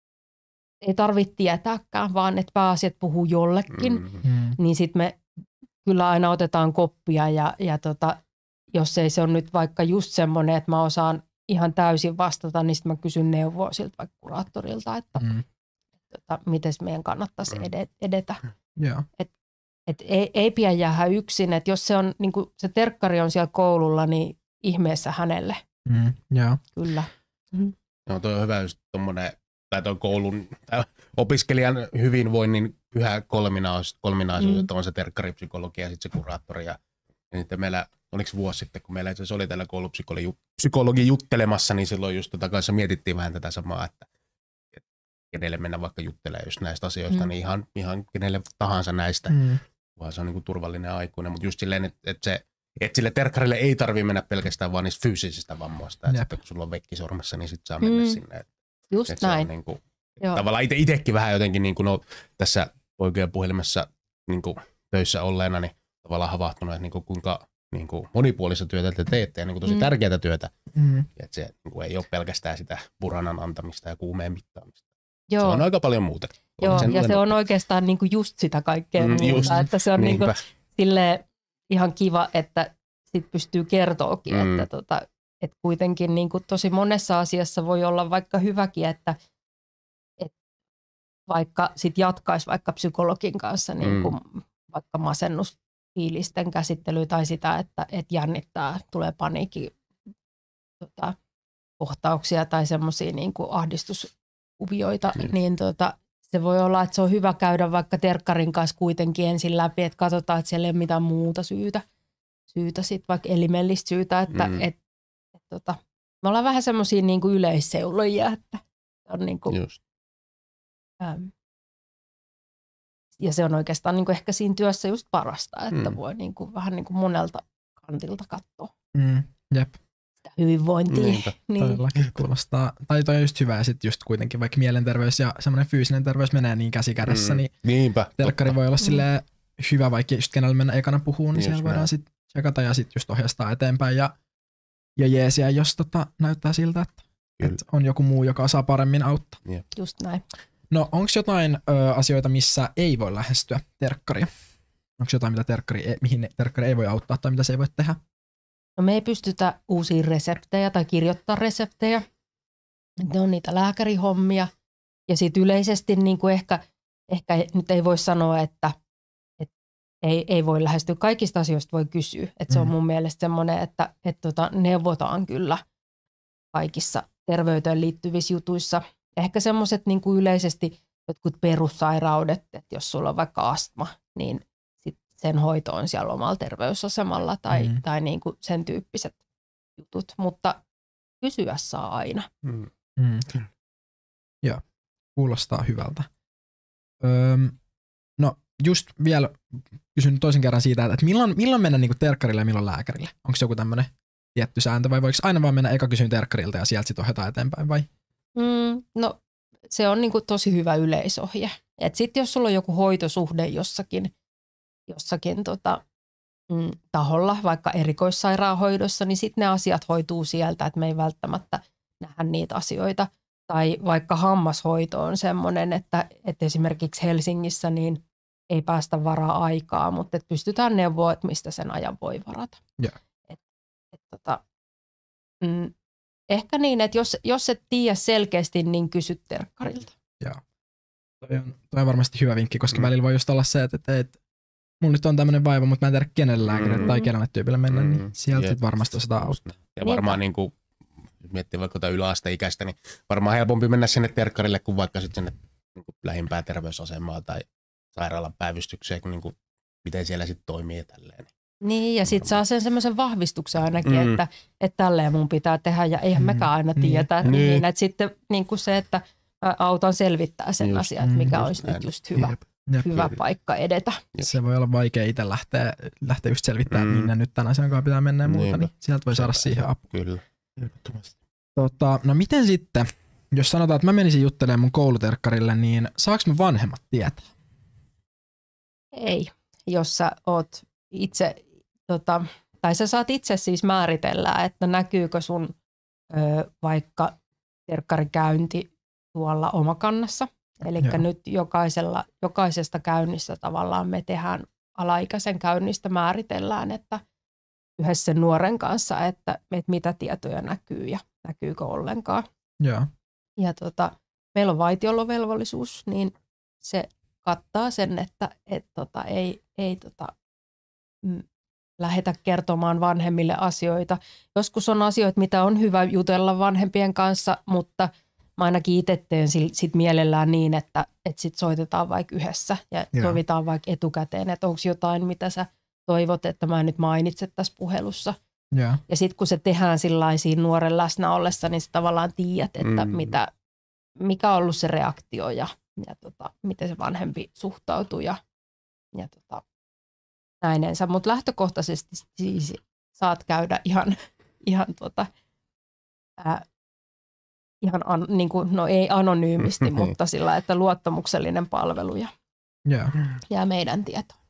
Speaker 2: ei tarvitse tietääkään, vaan että pääasiat puhuu jollekin, mm. niin sitten me kyllä aina otetaan koppia ja, ja tota, jos ei se on nyt vaikka just semmoinen, että mä osaan ihan täysin vastata, niin sitten mä kysyn neuvoa siltä vaikka kuraattorilta, että mm. tota, miten meidän kannattaisi edetä.
Speaker 1: Yeah.
Speaker 2: Et, et ei, ei pidä jäädä yksin, että jos se, on, niin kun se terkkari on siellä koululla, niin ihmeessä hänelle.
Speaker 1: Mm. Yeah.
Speaker 2: Kyllä. Mm.
Speaker 3: No toi on hyvä just tommonen, tai toi koulun, tai opiskelijan hyvinvoinnin pyhä kolminaisuus, kolminaisuus mm. että on se terkkaripsykologia ja sitten se kuraattori. Ja, ja sitten meillä, oliko vuosi sitten, kun meillä itse asiassa oli täällä koulupsykologi juttelemassa, niin silloin just tota kanssa mietittiin vähän tätä samaa, että kenelle mennä vaikka juttelemaan just näistä asioista, mm. niin ihan, ihan kenelle tahansa näistä, mm. vaan se on niin kuin turvallinen aikuinen. Mutta just silleen, että, että, se, että sille terkkarille ei tarvitse mennä pelkästään vaan niistä fyysisistä vammoista. Että sitten, kun sulla on vekki sormessa, niin sitten saa mennä mm. sinne. Että,
Speaker 2: just
Speaker 3: että
Speaker 2: näin.
Speaker 3: Niin kuin, tavallaan ite, itsekin vähän jotenkin niin kuin no, tässä poikien puhelimessa niin kuin töissä olleena, niin tavallaan havahtunut, että niin kuin, kuinka niin kuin monipuolista työtä te teette ja niin kuin tosi mm. tärkeää työtä. Mm. Ja että se niin kuin, ei ole pelkästään sitä buranan antamista ja kuumeen mittaamista. Joo. Se on aika paljon muuta.
Speaker 2: Joo, sen ja se on oikeastaan niinku just sitä kaikkea mm, muuta. Että se on niinku silleen ihan kiva, että sit pystyy kertoakin, mm. että, tota, että kuitenkin niinku tosi monessa asiassa voi olla vaikka hyväkin, että, että vaikka sit jatkaisi vaikka psykologin kanssa niinku mm. vaikka masennusfiilisten käsittelyä tai sitä, että, että jännittää, tulee paniikki tota, kohtauksia tai semmoisia niinku ahdistus kuvioita, mm. niin tota, se voi olla, että se on hyvä käydä vaikka terkkarin kanssa kuitenkin ensin läpi, että katsotaan, että siellä ei ole mitään muuta syytä, syytä sit, vaikka elimellistä syytä, että mm. et, et, tota, me ollaan vähän semmoisia niin kuin yleisseulojia, että on niin kuin, äm, ja se on oikeastaan niin kuin ehkä siinä työssä just parasta, että mm. voi niin kuin, vähän niin kuin monelta kantilta katsoa.
Speaker 1: Mm. Jep.
Speaker 2: Hyvinvointia.
Speaker 1: Niinpä, niin. Todellakin kuulostaa. Tai toi on just hyvä ja sitten just kuitenkin vaikka mielenterveys ja semmoinen fyysinen terveys menee niin käsi kädessä, mm. niin
Speaker 3: Niinpä,
Speaker 1: telkkari voi olla mm. silleen hyvä, vaikka just kenellä mennä ekana puhuu, niin siellä voidaan sitten tsekata ja sitten just ohjastaa eteenpäin ja, ja jeesiä, jos tota, näyttää siltä, että, että on joku muu, joka osaa paremmin auttaa.
Speaker 3: Jep.
Speaker 2: Just näin.
Speaker 1: No onko jotain ö, asioita, missä ei voi lähestyä terkkaria? Onko jotain, mitä terkkari ei, mihin terkkari ei voi auttaa tai mitä se ei voi tehdä?
Speaker 2: No me ei pystytä uusia reseptejä tai kirjoittaa reseptejä. Ne on niitä lääkärihommia. Ja sitten yleisesti niin kuin ehkä, ehkä nyt ei voi sanoa, että, että ei, ei voi lähestyä. Kaikista asioista voi kysyä. Että se on mun mielestä semmoinen, että, että tota, neuvotaan kyllä kaikissa terveyteen liittyvissä jutuissa. Ehkä semmoiset niin kuin yleisesti jotkut perussairaudet, että jos sulla on vaikka astma, niin sen hoito on siellä omalla terveysasemalla tai, mm. tai niin kuin sen tyyppiset jutut, mutta kysyä saa aina.
Speaker 3: Mm.
Speaker 1: Mm. Joo, kuulostaa hyvältä. Öm, no just vielä kysyn toisen kerran siitä, että milloin, milloin mennä niinku terkkarille ja milloin lääkärille? Onko se joku tämmöinen tietty sääntö vai voiko aina vaan mennä eka kysyn terkkarilta ja sieltä sitten ohjataan eteenpäin vai?
Speaker 2: Mm, no se on niinku tosi hyvä yleisohje. Et sit jos sulla on joku hoitosuhde jossakin, jossakin tota, mm, taholla, vaikka erikoissairaanhoidossa, niin sitten ne asiat hoituu sieltä, että me ei välttämättä nähdä niitä asioita. Tai vaikka hammashoito on semmoinen, että, että esimerkiksi Helsingissä niin ei päästä varaa aikaa, mutta että pystytään neuvoa, että mistä sen ajan voi varata.
Speaker 1: Yeah.
Speaker 2: Et, et, tota, mm, ehkä niin, että jos, jos et tiedä selkeästi, niin kysy terkkarilta.
Speaker 1: Joo. Toi on, toi on varmasti hyvä vinkki, koska mm. välillä voi just olla se, että, että, että mulla nyt on tämmöinen vaiva, mutta mä en tiedä kenelle lääkärille mm. tai kenelle tyypille mennä, mm. niin sieltä yep. varmasti osataan auttaa.
Speaker 3: Ja varmaan niin kuin, jos miettii vaikka jotain yläasteikäistä, niin varmaan helpompi mennä sinne terkkarille kuin vaikka sitten sinne niin kuin lähimpään terveysasemaan tai sairaalan päivystykseen, niin kuin, miten siellä sitten toimii ja tälleen.
Speaker 2: Niin, ja sitten saa sen semmoisen vahvistuksen ainakin, mm. että, että tälleen mun pitää tehdä, ja eihän mm. mekään aina tietää. Että, niin. Niin, että sitten niin kuin se, että autan selvittää sen just, asian, että mikä mm, olisi nyt just hyvä, jep, jep, hyvä jep. paikka edetä.
Speaker 1: Jep. Se voi olla vaikea itse lähteä, lähteä just selvittämään, mm. minne nyt tämän asian kanssa pitää mennä ja muuta, niin, niin sieltä voi saada siihen apua.
Speaker 3: Kyllä.
Speaker 1: Tota, no miten sitten, jos sanotaan, että mä menisin juttelemaan mun kouluterkkarille, niin saaks mun vanhemmat tietää?
Speaker 2: Ei, jos sä oot itse, tota, tai sä saat itse siis määritellä, että näkyykö sun ö, vaikka terkkarikäynti tuolla Omakannassa. Eli nyt jokaisella, jokaisesta käynnistä tavallaan me tehdään alaikäisen käynnistä määritellään, että yhdessä nuoren kanssa, että, että mitä tietoja näkyy ja näkyykö ollenkaan.
Speaker 1: Ja,
Speaker 2: ja tota, meillä on vaitiolovelvollisuus, niin se kattaa sen, että et tota, ei, ei tota, mm, lähetä kertomaan vanhemmille asioita. Joskus on asioita, mitä on hyvä jutella vanhempien kanssa, mutta mä ainakin itse teen sit mielellään niin, että, että sit soitetaan vaikka yhdessä ja Joo. sovitaan vaikka etukäteen, että onko jotain, mitä sä toivot, että mä nyt mainitse tässä puhelussa.
Speaker 1: Joo.
Speaker 2: Ja sitten kun se tehdään sillaisiin nuoren läsnä ollessa, niin sä tavallaan tiedät, että mm. mitä, mikä on ollut se reaktio ja, ja tota, miten se vanhempi suhtautuu ja, ja tota, näinensä. Mutta lähtökohtaisesti siis saat käydä ihan, ihan, tota, ää, ihan an, niin kuin, no ei anonyymisti, mutta sillä, että luottamuksellinen palvelu ja
Speaker 1: yeah.
Speaker 2: jää meidän tietoon.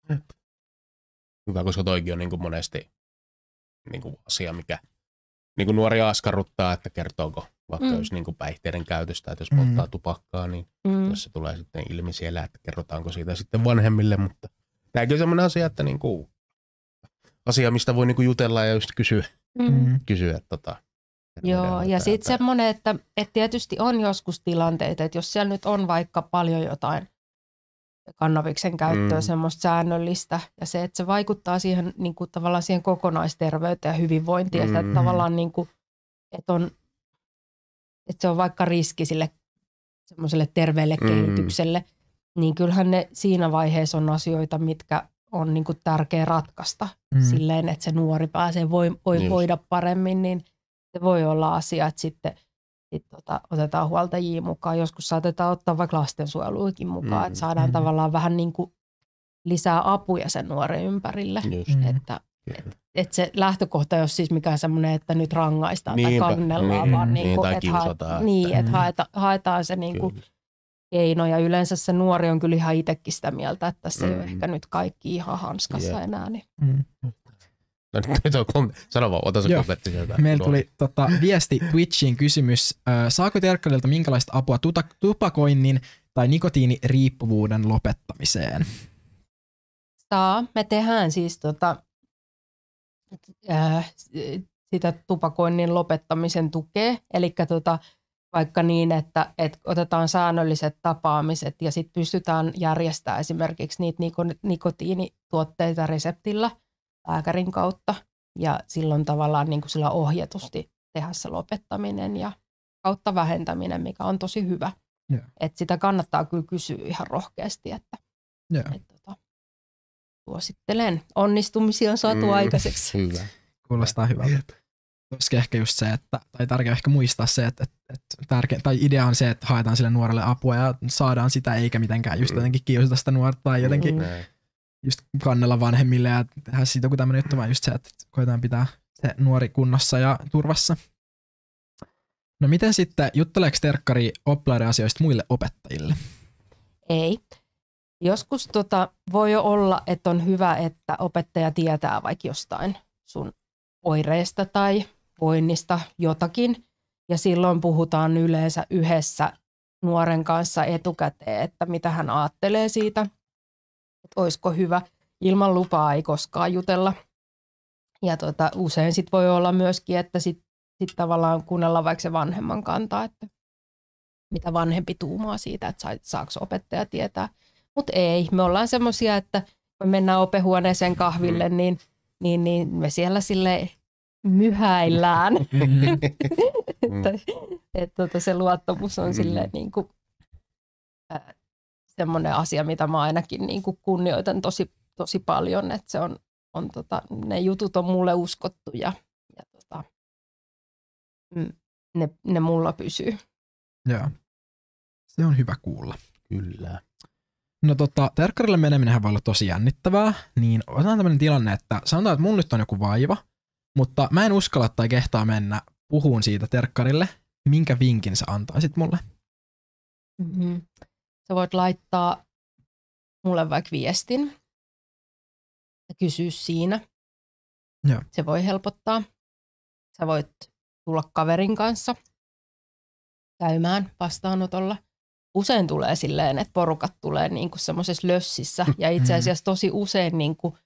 Speaker 3: Hyvä, koska toikin on niin kuin monesti niin kuin asia, mikä niin kuin nuoria askarruttaa, että kertooko vaikka mm. jos niin kuin päihteiden käytöstä, että jos polttaa mm. tupakkaa, niin mm. jos se tulee sitten ilmi siellä, että kerrotaanko siitä sitten vanhemmille, mutta tämäkin on sellainen asia, että niin kuin asia, mistä voi niin kuin jutella ja just kysyä, mm. kysyä tota,
Speaker 2: Joo, ja sitten semmoinen, että, että tietysti on joskus tilanteita, että jos siellä nyt on vaikka paljon jotain kannabiksen käyttöä, mm. semmoista säännöllistä, ja se, että se vaikuttaa siihen, niin kuin, tavallaan siihen kokonaisterveyteen ja hyvinvointiin, mm. että tavallaan niin kuin, että, on, että se on vaikka riski sille semmoiselle terveelle mm. kehitykselle, niin kyllähän ne siinä vaiheessa on asioita, mitkä on niin kuin tärkeä ratkaista mm. silleen, että se nuori pääsee voi, voi voida paremmin, niin se voi olla asia, että sitten sit tota, otetaan huoltajia mukaan. Joskus saatetaan ottaa vaikka lastensuojeluikin mukaan, mm. että saadaan mm. tavallaan vähän niin kuin lisää apuja sen nuoren ympärille. Että et, et se lähtökohta ei ole siis mikään semmoinen, että nyt rangaistaan Niinpä, tai kannellaan, niin, vaan niin, niin, kuin, että hae, niin, et haeta, haetaan se niin kuin keino. Ja yleensä se nuori on kyllä ihan itsekin sitä mieltä, että tässä mm. ei ole ehkä nyt kaikki ihan hanskassa yeah. enää. Niin. Mm.
Speaker 3: Sano vaan, ota se kommentti sieltä.
Speaker 1: Meillä tuli tota, viesti Twitchiin kysymys. Saako terkkarilta minkälaista apua tupakoinnin tai nikotiiniriippuvuuden lopettamiseen?
Speaker 2: Saa. Me tehdään siis tota, äh, sitä tupakoinnin lopettamisen tukea. Eli tota, vaikka niin, että, että otetaan säännölliset tapaamiset ja sitten pystytään järjestämään esimerkiksi niitä nikotiinituotteita reseptillä lääkärin kautta ja silloin tavallaan niin kuin sillä ohjatusti tehdä se lopettaminen ja kautta vähentäminen, mikä on tosi hyvä. Yeah. Et sitä kannattaa kyllä kysyä ihan rohkeasti, että
Speaker 1: yeah.
Speaker 2: et, tota, suosittelen. Onnistumisia on saatu mm, aikaiseksi.
Speaker 3: Hyvä.
Speaker 1: Kuulostaa hyvältä. olisikin ehkä just se, että, tai tärkeää ehkä muistaa se, että, että, että tärkeä, tai idea on se, että haetaan sille nuorelle apua ja saadaan sitä, eikä mitenkään just jotenkin kiusata sitä nuorta tai jotenkin mm. just kannella vanhemmille ja tehdä siitä joku tämmöinen juttu, vaan just se, että koetaan pitää se nuori kunnossa ja turvassa. No miten sitten, jutteleeko terkkari oppilaiden asioista muille opettajille?
Speaker 2: Ei. Joskus tota, voi olla, että on hyvä, että opettaja tietää vaikka jostain sun oireista tai voinnista jotakin. Ja silloin puhutaan yleensä yhdessä nuoren kanssa etukäteen, että mitä hän ajattelee siitä, että olisiko hyvä. Ilman lupaa ei koskaan jutella. Ja tota, usein sit voi olla myöskin, että sit, sit tavallaan kuunnella vaikka se vanhemman kantaa, että mitä vanhempi tuumaa siitä, että saako opettaja tietää. Mutta ei, me ollaan semmoisia, että me mennään opehuoneeseen kahville, niin, niin, niin me siellä sille myhäillään. että, et, tota, se luottamus on silleen niin kuin, äh, semmoinen asia, mitä mä ainakin niin kuin kunnioitan tosi, tosi paljon, että se on, on tota, ne jutut on mulle uskottu ja, ja tota, ne, ne mulla pysyy.
Speaker 1: Joo, se on hyvä kuulla.
Speaker 3: Kyllä.
Speaker 1: No tota, terkkarille meneminenhän voi olla tosi jännittävää, niin otetaan tämmöinen tilanne, että sanotaan, että mun nyt on joku vaiva, mutta mä en uskalla tai kehtaa mennä puhuun siitä terkkarille. Minkä vinkin sä antaisit mulle?
Speaker 2: Mm-hmm. Sä voit laittaa mulle vaikka viestin ja kysyä siinä.
Speaker 1: Joo.
Speaker 2: Se voi helpottaa. Sä voit tulla kaverin kanssa käymään vastaanotolla. Usein tulee silleen, että porukat tulee niinku semmoisessa lössissä ja itse asiassa tosi usein niinku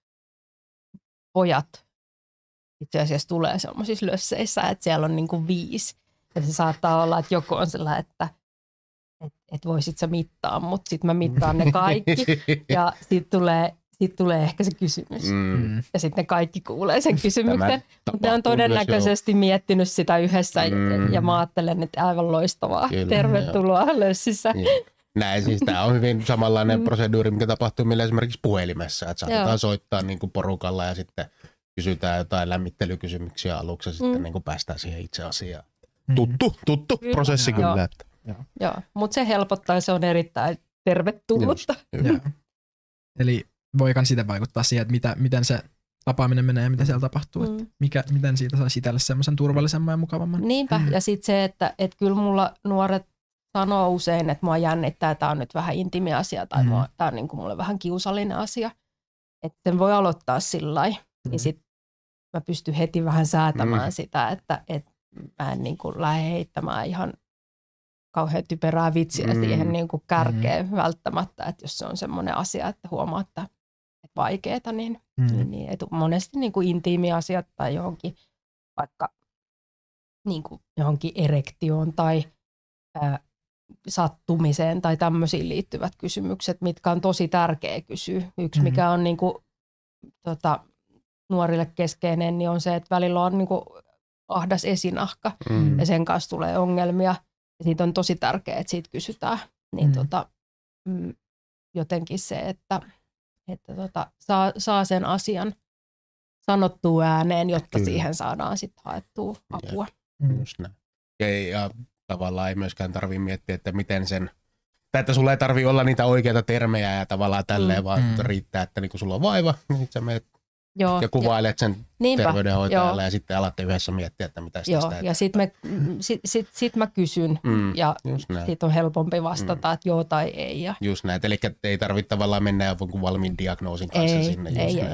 Speaker 2: pojat itse asiassa tulee semmoisissa lösseissä, että siellä on niinku viisi. Ja se saattaa olla, että joku on sellainen, että et, et voisit sä mittaa, mutta sitten mä mittaan ne kaikki ja sitten tulee, sit tulee ehkä se kysymys. Mm. Ja sitten ne kaikki kuulee sen kysymyksen. Mutta ne on todennäköisesti miettinyt sitä yhdessä mm. ja mä ajattelen, että aivan loistavaa. Kyllä, tervetuloa jo. Lössissä. Niin.
Speaker 3: Näin siis tämä on hyvin samanlainen mm. proseduuri, mikä tapahtuu meillä esimerkiksi puhelimessa. Että saatetaan Joo. soittaa niin kuin porukalla ja sitten kysytään jotain lämmittelykysymyksiä aluksi ja sitten mm. niin kuin päästään siihen itse asiaan. Tuttu, tuttu kyllä. prosessi kyllä. Joo,
Speaker 2: Joo. Joo. Mutta se helpottaa ja se on erittäin tervetullutta.
Speaker 1: Eli voikaan sitä vaikuttaa siihen, että mitä, miten se tapaaminen menee ja mitä siellä tapahtuu. Mm. Että mikä, miten siitä saisi itselle semmoisen turvallisemman ja mukavamman.
Speaker 2: Niinpä. Mm. Ja sitten se, että et kyllä mulla nuoret sanoo usein, että mua jännittää, että tämä on nyt vähän intiimi asia tai mm. tämä on niin kuin mulle vähän kiusallinen asia. Että sen voi aloittaa sillä lailla. Mm. Niin sitten mä pystyn heti vähän säätämään mm. sitä, että et mä en niin kuin lähde heittämään ihan kauhean typerää vitsiä mm. siihen niin kuin kärkeen mm. välttämättä, että jos se on semmoinen asia, että huomaa, että vaikeeta, niin, mm. niin, niin etu, monesti niin kuin intiimi asiat tai johonkin vaikka niin kuin johonkin erektioon tai ää, sattumiseen tai tämmöisiin liittyvät kysymykset, mitkä on tosi tärkeä kysyä. Yksi, mm. mikä on niin kuin, tota, nuorille keskeinen, niin on se, että välillä on niin kuin ahdas esinahka mm. ja sen kanssa tulee ongelmia. Ja siitä on tosi tärkeää, että siitä kysytään. Niin mm. tota, mm, jotenkin se, että, että tota, saa, saa sen asian sanottua ääneen, jotta Kyllä. siihen saadaan sitten haettua apua.
Speaker 3: Ja, just näin. Ja, ja tavallaan ei myöskään tarvitse miettiä, että miten sen, tai että sulla ei tarvitse olla niitä oikeita termejä ja tavallaan tälleen, mm. vaan mm. riittää, että niinku sulla on vaiva, niin sä menet Joo, ja kuvailet sen niinpä, terveydenhoitajalle joo. ja sitten alatte yhdessä miettiä, että mitä sitä
Speaker 2: Joo, ja sitten sit, sit, sit mä kysyn mm, ja sitten on helpompi vastata, mm. että joo tai ei. Ja.
Speaker 3: Just näin, eli ei tarvitse tavallaan mennä jonkun valmiin diagnoosin kanssa
Speaker 2: ei,
Speaker 3: sinne.
Speaker 2: Ei,
Speaker 3: just
Speaker 2: ei.
Speaker 3: näin.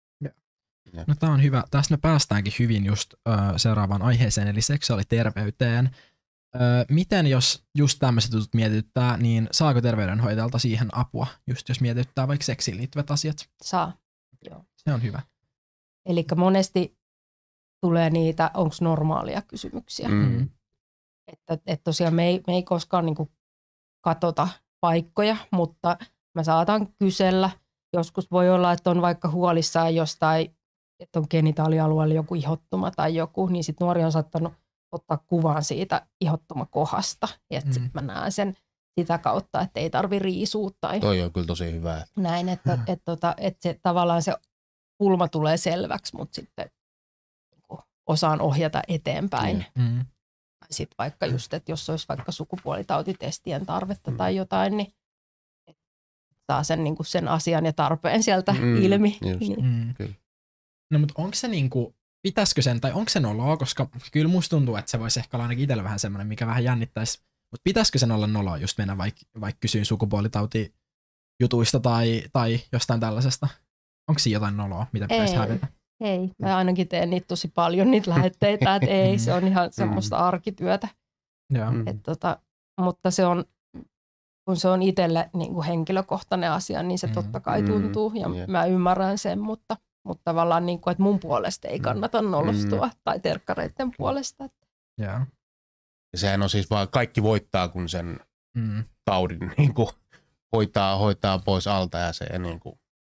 Speaker 1: Ja. No tää on hyvä. Tästä me päästäänkin hyvin just ö, seuraavaan aiheeseen, eli seksuaaliterveyteen. Ö, miten jos just tämmöiset jutut mietityttää, niin saako terveydenhoitajalta siihen apua, just jos mietityttää vaikka seksiin liittyvät asiat?
Speaker 2: Saa. Joo.
Speaker 1: Se on hyvä.
Speaker 2: Eli monesti tulee niitä, onko normaalia kysymyksiä. Mm. Että et tosiaan me ei, me ei koskaan niinku katsota paikkoja, mutta mä saatan kysellä. Joskus voi olla, että on vaikka huolissaan jostain, että on genitaalialueella joku ihottuma tai joku, niin sitten nuori on saattanut ottaa kuvan siitä ihottumakohdasta. Ja mm. sitten mä näen sen sitä kautta, että ei tarvi riisua. Tai
Speaker 3: toi on kyllä tosi hyvä.
Speaker 2: Näin, että et, tota, et se, tavallaan se kulma tulee selväksi, mutta sitten osaan ohjata eteenpäin.
Speaker 1: Mm.
Speaker 2: Sitten vaikka just, että jos olisi vaikka sukupuolitautitestien tarvetta mm. tai jotain, niin saa sen, niin kuin sen asian ja tarpeen sieltä mm, ilmi. Niin.
Speaker 1: Mm. Kyllä. No mutta onko se niinku, pitäisikö sen, tai onko se noloa, koska kyllä musta tuntuu, että se voisi ehkä olla ainakin itsellä vähän semmoinen, mikä vähän jännittäisi, mutta pitäisikö sen olla noloa just mennä vaikka vaik kysyyn sukupuolitautijutuista tai, tai jostain tällaisesta? Onko siinä jotain noloa, mitä pitäisi hävetä?
Speaker 2: Ei, mä ainakin teen niitä tosi paljon, niitä lähetteitä, että ei, se on ihan semmoista arkityötä.
Speaker 1: Mm.
Speaker 2: Et tota, mutta se on, kun se on itselle niin kuin henkilökohtainen asia, niin se totta kai tuntuu ja mm. mä ymmärrän sen, mutta, mutta tavallaan niin kuin, että mun puolesta ei kannata nolostua mm. tai terkkareiden puolesta.
Speaker 1: Yeah.
Speaker 3: Ja sehän on siis vaan kaikki voittaa, kun sen mm. taudin niin kuin hoitaa, hoitaa pois alta ja se niin kuin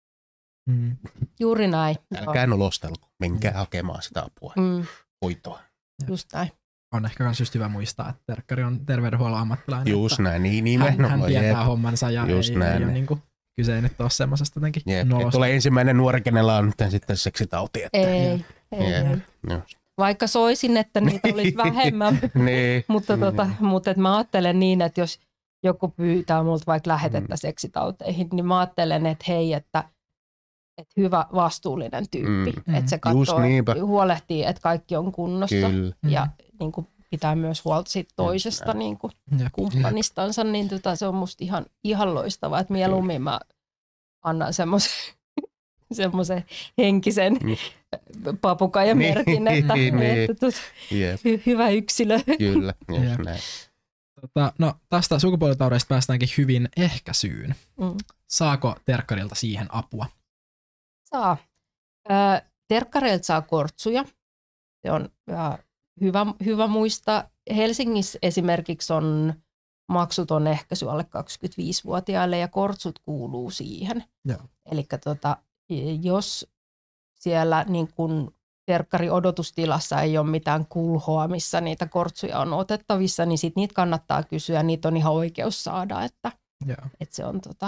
Speaker 2: Mm. Juuri näin.
Speaker 3: Älkää nolostelko, menkää mm. hakemaan sitä apua, mm. hoitoa.
Speaker 2: Just näin.
Speaker 1: On ehkä myös just hyvä muistaa, että terkkari on terveydenhuollon ammattilainen.
Speaker 3: Just näin, niin, niin
Speaker 1: hän,
Speaker 3: no,
Speaker 1: hän tietää
Speaker 3: jeep.
Speaker 1: hommansa ja just ei, ei ole niin kuin, kyse ei nyt ole semmoisesta jotenkin nolosta.
Speaker 3: Et ole ensimmäinen nuori, kenellä on nyt sitten seksitauti. Että
Speaker 2: ei, ei, ei. Vaikka soisin, että niitä olisi vähemmän,
Speaker 3: niin.
Speaker 2: mutta, tota, mutta et mä ajattelen niin, että jos joku pyytää multa vaikka lähetettä mm. seksitauteihin, niin mä ajattelen, että hei, että että hyvä vastuullinen tyyppi, mm. että se katsoo, huolehtii, että kaikki on kunnossa. Kyllä. Ja niin kuin pitää myös huolta siitä toisesta niin kuin kumppanistansa, niin tota, se on musta ihan, ihan loistavaa, että mieluummin mä annan semmoisen semmoisen henkisen mm. papukaijamerkin, että,
Speaker 3: niin,
Speaker 2: että tuota, yep. hy, hyvä yksilö.
Speaker 3: Kyllä, just näin.
Speaker 1: Tota, no, tästä sukupuolitaudeista päästäänkin hyvin ehkäisyyn. Mm. Saako terkkarilta siihen apua?
Speaker 2: Saa. Terkkareilta saa kortsuja. Se on hyvä, hyvä muistaa. Helsingissä esimerkiksi on maksuton ehkäisy alle kaksikymmentäviisivuotiaille ja kortsut kuuluu siihen. Eli tota, jos siellä niin kun terkkari odotustilassa ei ole mitään kulhoa, missä niitä kortsuja on otettavissa, niin sit niitä kannattaa kysyä. Niitä on ihan oikeus saada, että, että se on tota,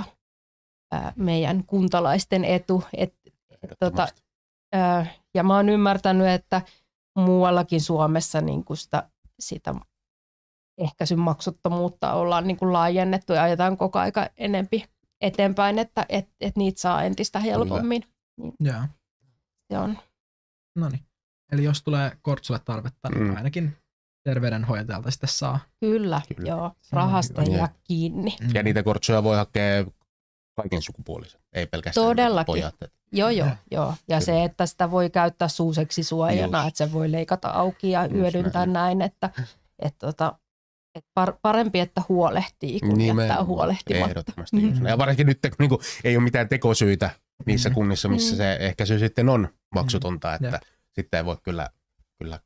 Speaker 2: meidän kuntalaisten etu. Et, Tota, ää, ja mä oon ymmärtänyt, että muuallakin Suomessa niin kuin sitä, sitä ehkäisyn maksuttomuutta ollaan niin kuin laajennettu ja ajetaan koko aika enempi eteenpäin, että et, et niitä saa entistä helpommin. Niin,
Speaker 1: yeah.
Speaker 2: Se on.
Speaker 1: Noniin. Eli jos tulee kortsulle tarvetta, niin mm. ainakin terveydenhoitajalta sitten saa.
Speaker 2: Kyllä, Kyllä. joo. Rahasta ei jää kiinni.
Speaker 3: Ja niitä kortsuja voi hakea kaiken sukupuolisen, ei pelkästään
Speaker 2: Todellakin.
Speaker 3: Pojat.
Speaker 2: Joo, joo, joo. Ja Kyllä. se, että sitä voi käyttää suuseksi suojana, Just. että se voi leikata auki ja hyödyntää näin, että et, tota, et par, parempi, että huolehtii, kun niin jättää huolehtimatta.
Speaker 3: Ehdottomasti. Mm-hmm. Ja varsinkin nyt, kun niinku, ei ole mitään tekosyitä niissä mm-hmm. kunnissa, missä mm-hmm. se ehkäisy sitten on maksutonta, että yeah. sitten ei voi kyllä... kyllä.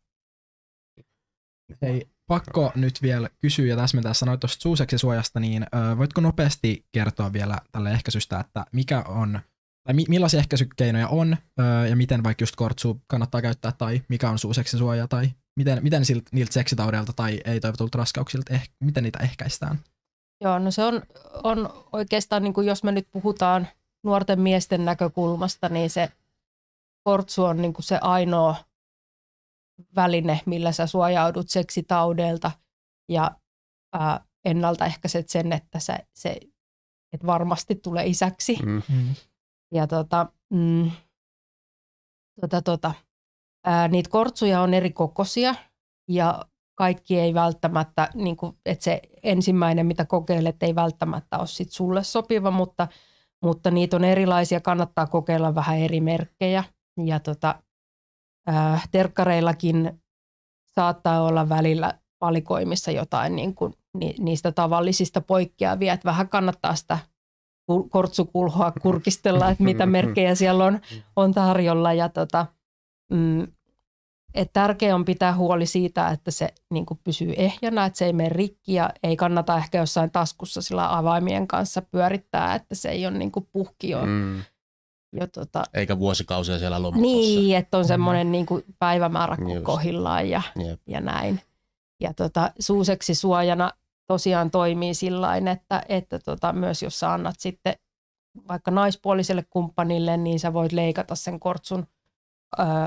Speaker 1: Hei, pakko nyt vielä kysyä ja täsmentää, sanoit tuosta suuseksisuojasta, niin ö, voitko nopeasti kertoa vielä tälle ehkäisystä, että mikä on, tai mi- millaisia ehkäisykeinoja on ö, ja miten vaikka just kortsua kannattaa käyttää tai mikä on suuseksisuoja tai miten, miten silt, niiltä seksitaudeilta tai ei-toivotulta raskauksilta, eh, miten niitä ehkäistään?
Speaker 2: Joo, no se on, on oikeastaan, niin kuin jos me nyt puhutaan nuorten miesten näkökulmasta, niin se kortsu on niin kuin se ainoa väline, millä sä suojaudut seksitaudeilta ja ää, ennaltaehkäiset sen, että sä, se et varmasti tulee isäksi. Mm-hmm. Ja tota, mm, tota, tota, ää, niitä kortsuja on eri kokoisia ja kaikki ei välttämättä, niin kuin, että se ensimmäinen, mitä kokeilet, ei välttämättä ole sit sulle sopiva, mutta, mutta niitä on erilaisia, kannattaa kokeilla vähän eri merkkejä. Ja tota, Äh, terkkareillakin saattaa olla välillä valikoimissa jotain niin kuin, ni, niistä tavallisista poikkeavia, että vähän kannattaa sitä kortsukulhoa kurkistella, että mitä merkkejä siellä on, on tarjolla. Ja tota, mm, et tärkeää on pitää huoli siitä, että se niin kuin pysyy ehjänä, että se ei mene rikki ja ei kannata ehkä jossain taskussa sillä avaimien kanssa pyörittää, että se ei ole niin kuin puhki jo. Mm. Jo, tota,
Speaker 3: eikä vuosikausia siellä lomakossa.
Speaker 2: Niin, että on semmoinen niin kuin päivämäärä kohdillaan ja, ja näin. Ja tota, suuseksi suojana tosiaan toimii sillain, että, että tota, myös jos sä annat sitten vaikka naispuoliselle kumppanille, niin sä voit leikata sen kortsun ö,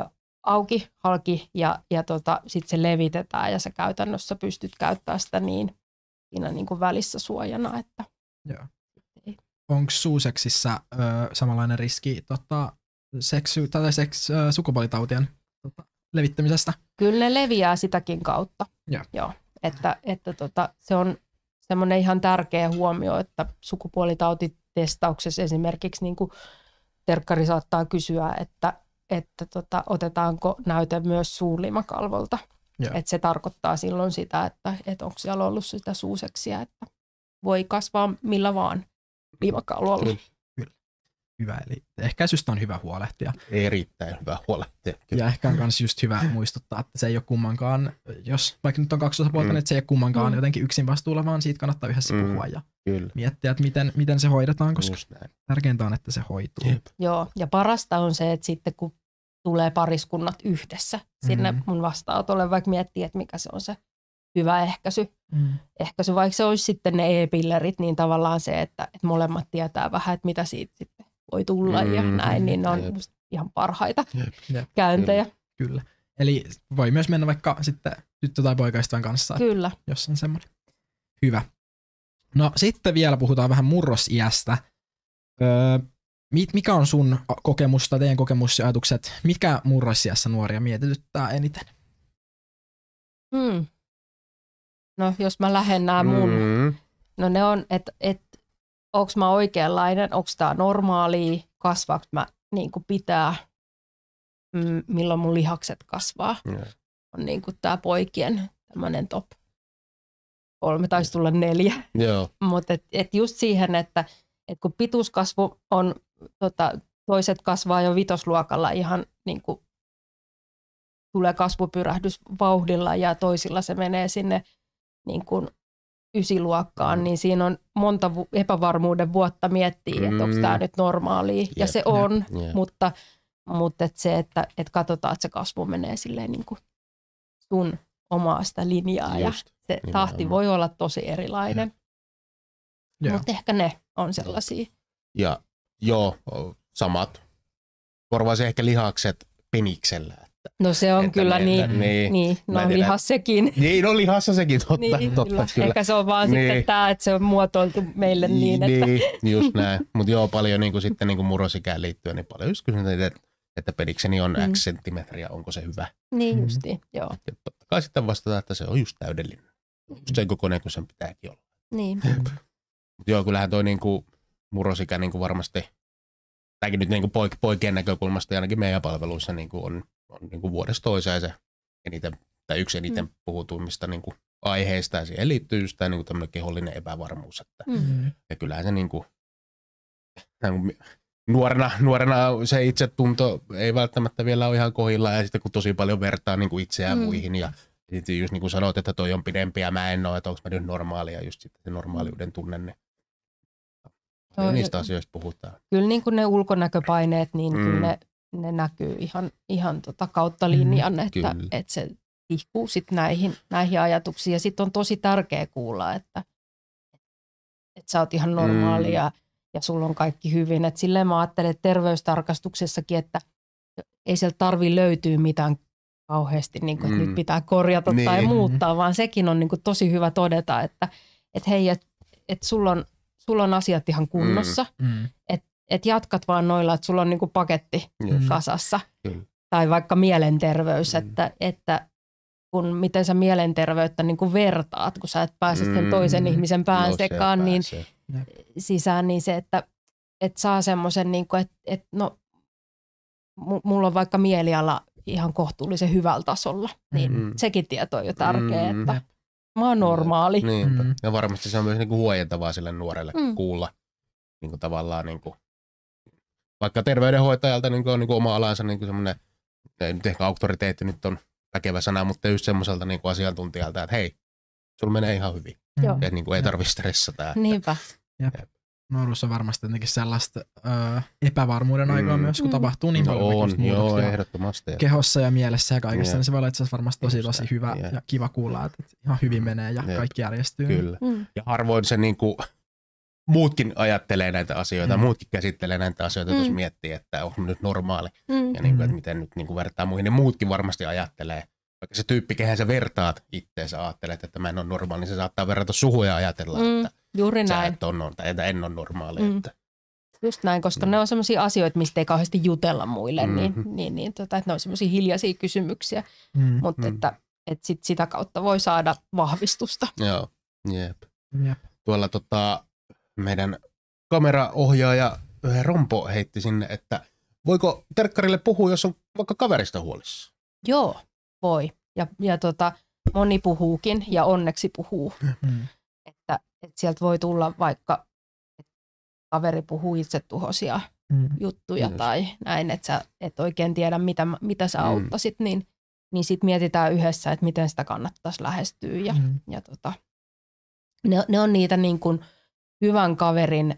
Speaker 2: auki, halki ja, ja tota, sitten se levitetään ja sä käytännössä pystyt käyttämään sitä niin siinä niin kuin välissä suojana. Että
Speaker 1: Joo. Onko suuseksissä ö, samanlainen riski tota, seksy, tai seks, ö, sukupuolitautien tota, levittämisestä?
Speaker 2: Kyllä ne leviää sitäkin kautta.
Speaker 1: Joo.
Speaker 2: Joo. Että, että tota, se on semmoinen ihan tärkeä huomio, että sukupuolitautitestauksessa esimerkiksi niin kuin terkkari saattaa kysyä, että, että tota, otetaanko näyte myös suunlimakalvolta. Että se tarkoittaa silloin sitä, että, että onko siellä ollut sitä suuseksia, että voi kasvaa millä vaan limakalvolla.
Speaker 1: Kyllä. Kyllä. Hyvä, eli ehkäisystä on hyvä huolehtia.
Speaker 3: Erittäin hyvä huolehtia. Kyllä.
Speaker 1: Ja ehkä on myös just hyvä muistuttaa, että se ei ole kummankaan, jos vaikka nyt on kaksi osapuolta, mm. niin että se ei ole kummankaan mm. jotenkin yksin vastuulla, vaan siitä kannattaa yhdessä mm. puhua ja Kyllä. miettiä, että miten, miten se hoidetaan, koska tärkeintä on, että se hoituu. Jep.
Speaker 2: Joo, ja parasta on se, että sitten kun tulee pariskunnat yhdessä sinne mm. mun vastaanotolle, vaikka miettii, että mikä se on se hyvä ehkäisy. Mm. ehkäisy. Vaikka se olisi sitten ne e-pillerit, niin tavallaan se, että, että molemmat tietää vähän, että mitä siitä sitten voi tulla mm. ja näin, niin ne on Jep. ihan parhaita Jep. Jep. käyntejä.
Speaker 1: Kyllä. Kyllä. Eli voi myös mennä vaikka sitten tyttö- tai poikaystävän kanssa,
Speaker 2: Kyllä.
Speaker 1: jos on semmoinen. Hyvä. No sitten vielä puhutaan vähän murrosiästä. Öö, Mikä on sun kokemus tai teidän kokemus ja ajatukset? Mikä murrosiässä nuoria mietityttää eniten?
Speaker 2: Hmm. No jos mä lähden nämä mun, mm. no ne on, että et, onko mä oikeanlainen, onko tää normaalia, kasvaako mä niin kuin pitää, mm, milloin mun lihakset kasvaa. Mm. On niin kuin tää poikien tämmönen top. Kolme taisi tulla neljä.
Speaker 3: Joo.
Speaker 2: Mutta et, et just siihen, että et kun pituuskasvu on, tota, toiset kasvaa jo vitosluokalla ihan niin kuin tulee kasvupyrähdys vauhdilla ja toisilla se menee sinne niin kuin ysiluokkaan, mm. niin siinä on monta epävarmuuden vuotta miettiä, mm. että onko tämä nyt normaalia. Yep. Ja se on, yep. mutta, mutta et se, että et katsotaan, että se kasvu menee silleen niin kuin sun omaa sitä linjaa Just, ja se nimenomaan. Tahti voi olla tosi erilainen. Yeah. Mutta ehkä ne on sellaisia.
Speaker 3: Ja joo, samat. Korvaisin ehkä lihakset peniksellä.
Speaker 2: No se on kyllä ne, niin, niin, niin no lihas sekin.
Speaker 3: Niin, no lihassa sekin, totta.
Speaker 2: Niin,
Speaker 3: totta
Speaker 2: kyllä.
Speaker 3: Kyllä.
Speaker 2: Ehkä se on vaan niin. sitten tämä, että se on muotoiltu meille niin,
Speaker 3: niin
Speaker 2: että...
Speaker 3: just näin. Mutta joo, paljon niin kuin sitten niin kuin murrosikään liittyen, niin paljon just kysytään, että, että penikseni on mm. X senttimetriä, onko se hyvä?
Speaker 2: Niin justiin, mm. joo.
Speaker 3: Ja totta kai sitten vastataan, että se on just täydellinen. Just sen kokoinen, kun sen pitääkin olla.
Speaker 2: Niin.
Speaker 3: Mutta joo, kyllähän toi niin kuin murrosikä niin kuin varmasti, tämäkin nyt niin kuin poik- poikien näkökulmasta ja ainakin meidän palveluissa niin kuin on on niin kuin vuodesta toiseen se eniten, tai yksi eniten mm. puhutuimmista niin kuin aiheista, ja siihen liittyy just tämä niin kuin tämmöinen kehollinen epävarmuus. Että, mm. Ja kyllähän se niin kuin, nuorena, nuorena se itsetunto ei välttämättä vielä ole ihan kohdillaan, ja sitten kun tosi paljon vertaa niin kuin itseään mm. muihin, ja sitten just niin kuin sanoit, että toi on pidempi, ja mä en ole, että onko mä nyt normaali, ja just sitten se normaaliuden tunne, niin no, niistä asioista puhutaan.
Speaker 2: Kyllä niin kuin ne ulkonäköpaineet, niin mm. kyllä ne ne näkyy ihan, ihan tota kautta linjan, että, että se tihkuu sit näihin, näihin ajatuksiin. Ja sitten on tosi tärkeä kuulla, että, että sä oot ihan normaali mm. ja, ja sulla on kaikki hyvin. Et silleen mä ajattelen, että terveystarkastuksessakin, että ei sieltä tarvitse löytyä mitään kauheasti, niin kuin, että mm. nyt pitää korjata niin. tai muuttaa, vaan sekin on niin kuin tosi hyvä todeta, että, että hei, että, että sulla, on, sulla on asiat ihan kunnossa, mm. että että jatkat vaan noilla, että sulla on niinku paketti mm. kasassa. Mm. Tai vaikka mielenterveys, mm. että, että kun miten sä mielenterveyttä niinku vertaat, kun sä et pääse mm. sen toisen ihmisen pään no, sekaan niin sisään, niin se, että et saa semmoisen, niinku, että et, no, mulla on vaikka mieliala ihan kohtuullisen hyvällä tasolla, niin mm. sekin tieto on jo tärkeä, mm. että mä oon normaali.
Speaker 3: Niin, mm. Ja varmasti se on myös niinku huojentavaa sille nuorelle mm. kuulla niinku tavallaan niinku vaikka terveydenhoitajalta niin on niin oma alansa niin semmoinen, ei nyt ehkä auktoriteetti nyt on väkevä sana, mutta just semmoiselta niin asiantuntijalta, että hei, sulla menee ihan hyvin. Mm. Että niin kuin ei tarvitse stressata. Että,
Speaker 2: Niinpä.
Speaker 1: Jep. Nuoruus on varmasti jotenkin sellaista ö, epävarmuuden mm. aikaa myös, kun mm. tapahtuu niin paljon.
Speaker 3: No on, joo, ehdottomasti.
Speaker 1: Kehossa ja mielessä ja kaikessa, niin se voi olla itse asiassa varmasti tosi tosi hyvä ja, ja kiva kuulla, että ihan hyvin menee ja Jep. kaikki järjestyy.
Speaker 3: Kyllä. Mm. Ja harvoin se niin kuin muutkin ajattelee näitä asioita, mm. muutkin käsittelee näitä asioita, mm. jos miettii, että on nyt normaali mm. ja niin kuin, että miten nyt niin kuin vertaa muihin, niin muutkin varmasti ajattelee. Vaikka se tyyppi, kehen sä vertaat itteensä, ajattelet, että mä en ole normaali, niin se saattaa verrata suhun ja ajatella, mm. että
Speaker 2: juuri
Speaker 3: sä
Speaker 2: näin.
Speaker 3: et on, tai että en ole normaali.
Speaker 2: Mm.
Speaker 3: Että.
Speaker 2: Just näin, koska mm. ne on sellaisia asioita, mistä ei kauheasti jutella muille, mm-hmm. niin, niin, niin tota, että ne on sellaisia hiljaisia kysymyksiä, mm. mutta mm. että, että sit sitä kautta voi saada vahvistusta.
Speaker 3: Joo, jep.
Speaker 1: Jep.
Speaker 3: Tuolla tota, meidän kameraohjaaja Rompo heitti sinne, että voiko terkkarille puhua, jos on vaikka kaverista huolissa?
Speaker 2: Joo, voi. Ja, ja tota, moni puhuukin ja onneksi puhuu. Mm. Että, että sieltä voi tulla vaikka, että kaveri puhuu itsetuhoisia mm. juttuja mm. tai näin, että sä et oikein tiedä, mitä, mitä sä auttaisit, mm. niin, niin sitten mietitään yhdessä, että miten sitä kannattaisi lähestyä. Ja, mm. ja tota, ne, ne on niitä niin kuin hyvän kaverin,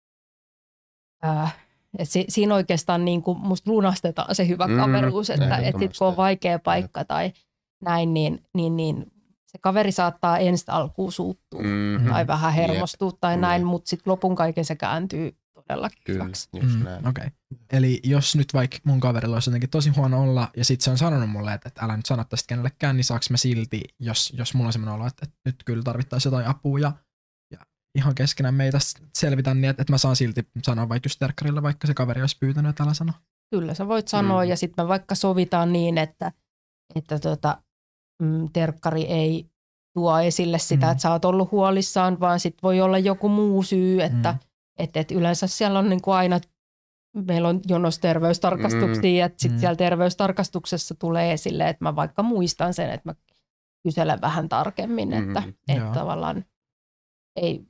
Speaker 2: ää, että si, siinä oikeastaan niin kuin musta lunastetaan se hyvä mm. kaveruus, että et sit kun on vaikea paikka tai näin, niin, niin, niin se kaveri saattaa ensi alkuun suuttua mm-hmm. tai vähän hermostua Jep. tai näin, mm. mutta sitten lopun kaiken se kääntyy todella hyväksi.
Speaker 1: Mm, okay. Eli jos nyt vaikka mun kaverilla olisi jotenkin tosi huono olla ja sitten se on sanonut mulle, että, että älä nyt sano tästä kenellekään, niin saaks mä silti, jos, jos mulla on sellainen olo, että, että nyt kyllä tarvittaisiin jotain apua ja, ja ihan keskenään meitä selvitän, niin että, että mä saan silti sanoa vaikka just terkkarille, vaikka se kaveri olisi pyytänyt, että älä sano.
Speaker 2: Kyllä sä voit sanoa mm. ja sitten me vaikka sovitaan niin, että, että tota, mm, terkkari ei tuo esille sitä, mm. että sä oot ollut huolissaan, vaan sit voi olla joku muu syy, että mm. et, et yleensä siellä on niinku aina, meillä on jonos terveystarkastuksia, mm. että sitten mm. siellä terveystarkastuksessa tulee esille, että mä vaikka muistan sen, että mä kyselen vähän tarkemmin, että mm. et tavallaan ei,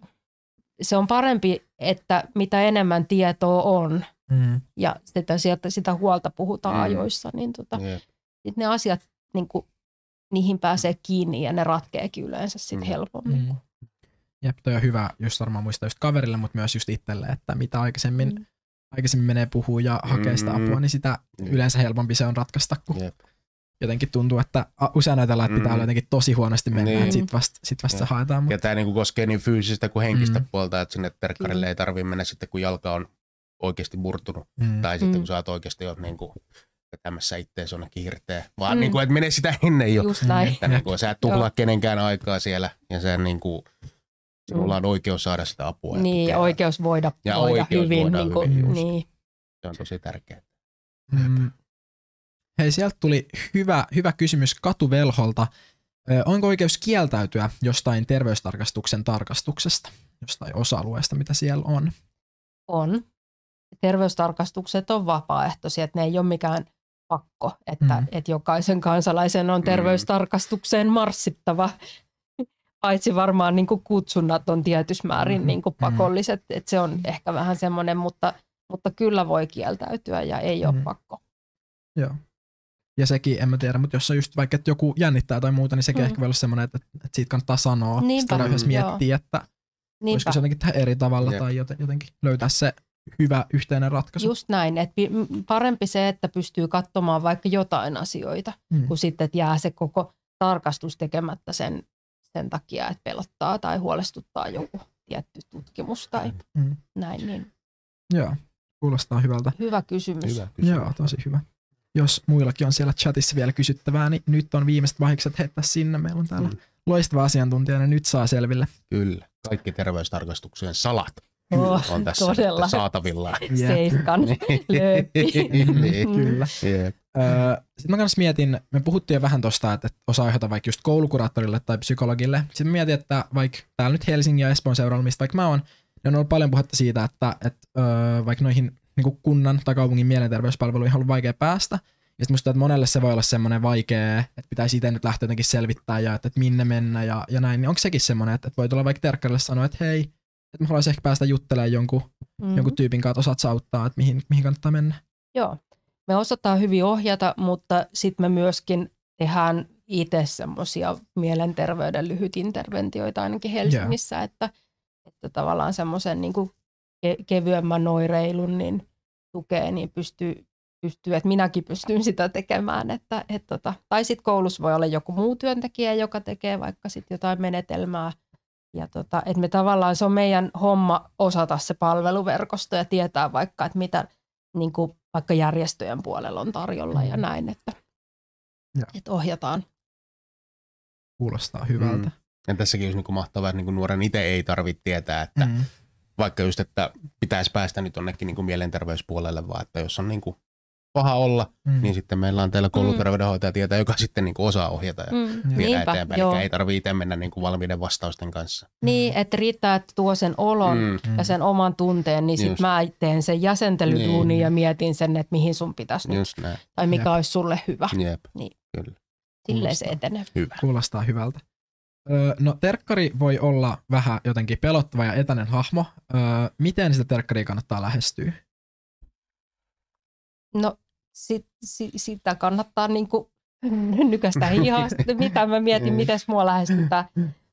Speaker 2: se on parempi, että mitä enemmän tietoa on mm. ja sitä, sieltä, sitä huolta puhutaan mm. ajoissa, niin tota, yeah. sit ne asiat niinku, niihin pääsee kiinni ja ne ratkeekin yleensä sit mm. helpommin. Mm.
Speaker 1: Jep, toi on hyvä just varmaan muistaa just kaverille, mutta myös just itselle, että mitä aikaisemmin, mm. aikaisemmin menee puhua ja hakee sitä apua, niin sitä mm. yleensä helpompi se on ratkaista, kun Jep. jotenkin tuntuu, että usein ajatellaan, että pitää mm. olla jotenkin tosi huonosti mennä, niin. että sit vasta, sit vasta haetaan. Mutta...
Speaker 3: Ja tämä niinku koskee niin fyysistä kuin henkistä mm. puolta, että sinne terkkarille mm. ei tarvitse mennä sitten, kun jalka on oikeasti murtunut, mm. tai sitten mm. kun sä oot oikeasti jo niinku vetämässä ittees jonnekin hirteen, vaan mm. niinku, että mene sitä ennen jo, että niinku, sä et tuhlaa kenenkään aikaa siellä, ja sä niinku, sinulla on oikeus saada sitä apua.
Speaker 2: Niin, ja oikeus voida,
Speaker 3: ja
Speaker 2: voida
Speaker 3: oikeus
Speaker 2: hyvin.
Speaker 3: Voida
Speaker 2: niin kuin,
Speaker 3: hyvin
Speaker 2: niin.
Speaker 3: Se on tosi tärkeää.
Speaker 1: Mm. Hei, sieltä tuli hyvä, hyvä kysymys Katuvelholta. Ö, onko oikeus kieltäytyä jostain terveystarkastuksen tarkastuksesta, jostain osa-alueesta, mitä siellä on? On.
Speaker 2: Terveystarkastukset on vapaaehtoisia, että ne ei ole mikään pakko, että, mm. että jokaisen kansalaisen on terveystarkastukseen marssittava. Paitsi varmaan niin kuin kutsunnat on tietyssä määrin mm-hmm. niin kuin pakolliset, että se on ehkä vähän semmoinen, mutta, mutta kyllä voi kieltäytyä ja ei mm-hmm. ole pakko.
Speaker 1: Joo. Ja sekin, en mä tiedä, mutta jos on just vaikka, että joku jännittää tai muuta, niin sekin mm. ehkä voi olla semmoinen, että, että siitä kannattaa sanoa. Niinpä, sitä yhdessä miettiä, että Niinpä. Voisiko se jotenkin tehdä eri tavalla Jep. tai jotenkin löytää se hyvä yhteinen ratkaisu. Just
Speaker 2: näin, että parempi se, että pystyy katsomaan vaikka jotain asioita, mm. kun sitten että jää se koko tarkastus tekemättä sen, sen takia, että pelottaa tai huolestuttaa joku tietty tutkimus tai mm. näin. Niin.
Speaker 1: Joo, kuulostaa hyvältä.
Speaker 2: Hyvä kysymys.
Speaker 3: Hyvä kysymys.
Speaker 1: Joo, tosi hyvä. Jos muillakin on siellä chatissa vielä kysyttävää, niin nyt on viimeiset vahikset heittää sinne. Meillä on täällä mm. loistava asiantuntija, ja nyt saa selville.
Speaker 3: Kyllä, kaikki terveystarkastuksien salat.
Speaker 2: Oh,
Speaker 3: on tässä
Speaker 2: todella.
Speaker 3: saatavilla.
Speaker 2: Seiskan lööppi.
Speaker 1: Kyllä. Yep. Öö, Sitten mä kanssa mietin, me puhuttiin jo vähän tosta, että osa aiheuttaa vaikka just koulukuraattorille tai psykologille. Sitten mä mietin, että vaikka täällä nyt Helsingin ja Espoon seuralla, mistä vaikka mä oon, niin on ollut paljon puhetta siitä, että, että öö, vaikka noihin niin kunnan tai kaupungin mielenterveyspalveluihin on ollut vaikea päästä. Ja sitten musta, että monelle se voi olla semmoinen vaikea, että pitäisi itse nyt lähteä jotenkin selvittämään ja että, että minne mennä ja, ja näin. Niin onko sekin semmoinen, että, että voi tulla vaikka terkkarille sanoa, että hei, että mä haluaisin ehkä päästä juttelemaan jonkun, mm. jonkun tyypin kanssa, että osaat sä auttaa, että mihin, mihin kannattaa mennä. Joo,
Speaker 2: me osataan hyvin ohjata, mutta sitten me myöskin tehdään itse semmoisia mielenterveyden lyhytinterventioita ainakin Helsingissä, yeah. että, että tavallaan semmoisen niin kuin ke- kevyemmän oireilun niin tukee, niin pystyy, pystyy, että minäkin pystyn sitä tekemään. Että, et tota, tai sitten koulussa voi olla joku muu työntekijä, joka tekee vaikka sitten jotain menetelmää, Ja tota, että me tavallaan se on meidän homma osata se palveluverkosto ja tietää vaikka, että mitä niin kuin vaikka järjestöjen puolella on tarjolla ja näin, että, että ohjataan.
Speaker 1: Kuulostaa hyvältä. Mm.
Speaker 3: Ja tässäkin olisi niin kuin mahtavaa, että niin kuin nuoren itse ei tarvitse tietää, että mm. vaikka just, että pitäisi päästä nyt onnekin niin kuin mielenterveyspuolelle, vaan että jos on niin kuin paha olla, mm. niin sitten meillä on täällä kouluterveydenhoitaja tietää, joka sitten niin kuin osaa ohjata ja mm. viedä eteenpäin. Eli ei tarvitse itse mennä niin kuin valmiiden vastausten kanssa.
Speaker 2: Niin, että riittää, että tuo sen olon mm. ja sen oman tunteen, niin sitten mä teen sen jäsentelyduunin niin. ja mietin sen, että mihin sun pitäisi nyt. Tai mikä Jep. olisi sulle hyvä.
Speaker 3: Jep.
Speaker 2: Niin.
Speaker 3: Kyllä.
Speaker 2: Silleen se etenee.
Speaker 3: Hyvä.
Speaker 1: Kuulostaa hyvältä. Öö, no terkkari voi olla vähän jotenkin pelottava ja etäinen hahmo. Öö, miten sitä terkkaria kannattaa lähestyä?
Speaker 2: No sit, sit, sitä kannattaa niinku nykäistä hihaa. Mitä mä mietin, miten mua lähestytään.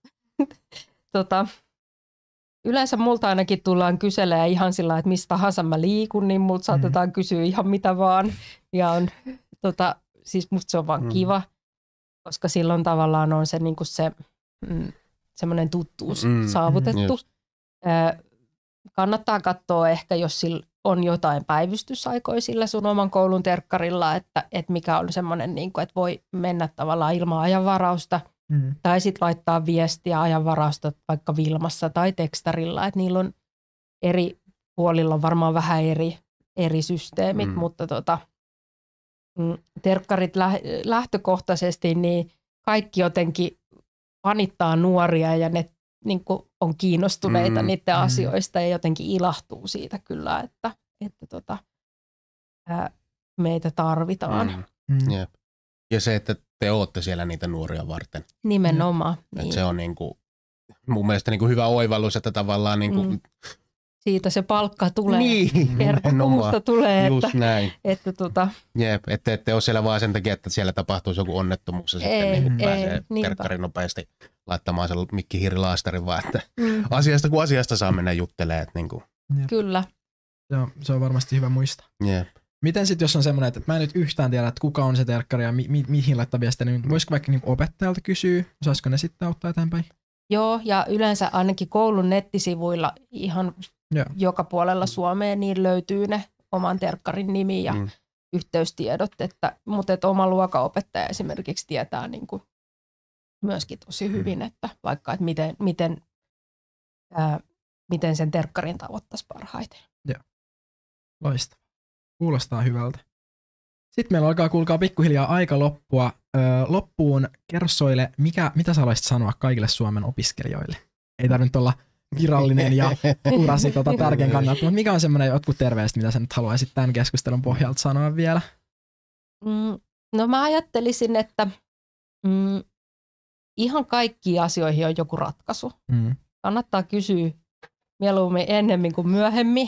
Speaker 2: tota, yleensä multa ainakin tullaan kyselemään ihan sillä, että mistä tahansa mä liikun, niin multa saatetaan mm. kysyä ihan mitä vaan. Ja on, tota, siis musta se on vaan mm. kiva, koska silloin tavallaan on se, niinku se mm, semmoinen tuttuus mm. saavutettu. Mm. Ö, kannattaa katsoa ehkä, jos sillä on jotain päivystysaikoja sillä sun oman koulun terkkarilla, että, että mikä on semmoinen, niin kuin, että voi mennä tavallaan ilman ajanvarausta mm. tai sitten laittaa viestiä ajanvarausta vaikka Vilmassa tai tekstarilla, että niillä on eri puolilla on varmaan vähän eri, eri systeemit, mm. mutta tota, terkkarit lähtökohtaisesti, niin kaikki jotenkin panittaa nuoria ja ne niin kuin on kiinnostuneita mm, niiden mm. asioista ja jotenkin ilahtuu siitä kyllä, että, että tota, ää, meitä tarvitaan.
Speaker 3: Mm. Mm. Yep. Ja se, että te ootte siellä niitä nuoria varten.
Speaker 2: Nimenomaan.
Speaker 3: Mm. Niin. Se on niin kuin, mun mielestä niin kuin hyvä oivallus, että tavallaan niin kuin, mm.
Speaker 2: siitä se palkka tulee.
Speaker 3: Niin,
Speaker 2: kertomusta tulee,
Speaker 3: just
Speaker 2: että,
Speaker 3: näin.
Speaker 2: Että, tota,
Speaker 3: Jep, että ette ole siellä vaan sen takia, että siellä tapahtuisi joku onnettomuus ja ei, sitten niin pääsee terkkari nopeasti laittamaan sen mikkihiirilaastarin, vaan että mm. asiasta kuin asiasta saa mennä juttelemaan. Niin kuin.
Speaker 2: Kyllä.
Speaker 1: Joo, se on varmasti hyvä muistaa.
Speaker 3: Jep.
Speaker 1: Miten sitten, jos on semmoinen, että mä en nyt yhtään tiedä, että kuka on se terkkari ja mi- mi- mihin laittaa viestiä, niin voisiko vaikka niin opettajalta kysyä, osaisiko ne sitten auttaa eteenpäin?
Speaker 2: Joo, ja yleensä ainakin koulun nettisivuilla ihan Joo. joka puolella Suomea niin löytyy ne oman terkkarin nimi ja mm. yhteystiedot, että, mutta että oma luokanopettaja esimerkiksi tietää niin kuin myöskin tosi hyvin, mm. että vaikka että miten, miten, ää, miten sen terkkarin tavoittaisi parhaiten.
Speaker 1: Joo. Loistavaa. Kuulostaa hyvältä. Sitten meillä alkaa kuulkaa pikkuhiljaa aika loppua. Öö, loppuun kerro Soile, mikä, mitä sä haluaisit sanoa kaikille Suomen opiskelijoille? Ei tarvitse olla virallinen ja urasi tota tärkeän kannalta, mutta mikä on semmoinen jotkut terveiset, mitä sä nyt haluaisit tämän keskustelun pohjalta sanoa vielä?
Speaker 2: Mm, no mä ajattelisin, että mm, ihan kaikkiin asioihin on joku ratkaisu. Mm. Kannattaa kysyä mieluummin ennemmin kuin myöhemmin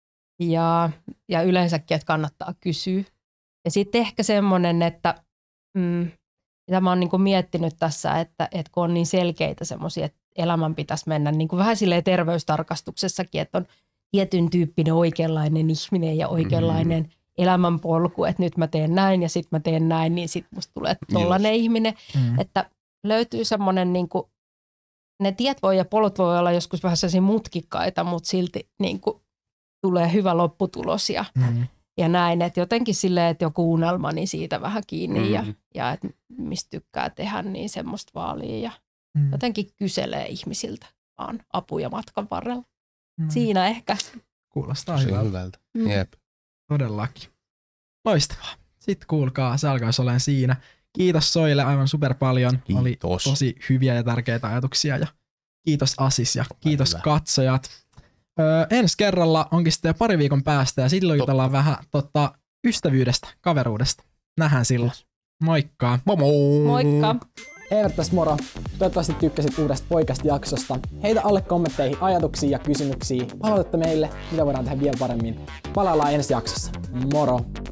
Speaker 2: ja, ja yleensäkin, että kannattaa kysyä. Ja sitten ehkä semmoinen, että mm, mitä mä oon niinku miettinyt tässä, että, että kun on niin selkeitä semmoisia, että elämän pitäisi mennä niin kuin vähän silleen terveystarkastuksessakin, että on tietyn tyyppinen oikeanlainen ihminen ja oikeanlainen mm. elämänpolku, että nyt mä teen näin ja sitten mä teen näin, niin sitten musta tulee tollainen ihminen. Mm. Että löytyy semmoinen, niin kuin, ne tiet voi ja polut voi olla joskus vähän sellaisia mutkikkaita, mutta silti niin kuin, tulee hyvä lopputulos ja, mm. ja näin. Että jotenkin silleen, että joku unelma, niin siitä vähän kiinni mm. ja, ja että mistä tykkää tehdä, niin semmoista vaalia ja Mm. jotenkin kyselee ihmisiltä vaan apuja matkan varrella. Mm. Siinä ehkä.
Speaker 1: Kuulostaa hyvältä.
Speaker 3: hyvältä. Mm. Jep.
Speaker 1: Todellakin. Loistavaa. Sitten kuulkaa, se alkaisi olemaan siinä. Kiitos Soile aivan super paljon.
Speaker 3: Kiitos.
Speaker 1: Oli tosi hyviä ja tärkeitä ajatuksia. Ja kiitos Asis ja kiitos hyvä. Katsojat. Öö, ensi kerralla onkin sitten jo pari viikon päästä ja silloin jutellaan vähän tota, ystävyydestä, kaveruudesta. Nähdään silloin. Moikka.
Speaker 3: Moi moi.
Speaker 2: Moikka.
Speaker 4: Eivät tässä moro. Toivottavasti tykkäsit uudesta Poikast-jaksosta. Heitä alle kommentteihin ajatuksia ja kysymyksiä. Palautetta meille, mitä voidaan tehdä vielä paremmin. Palaillaan ensi jaksossa. Moro!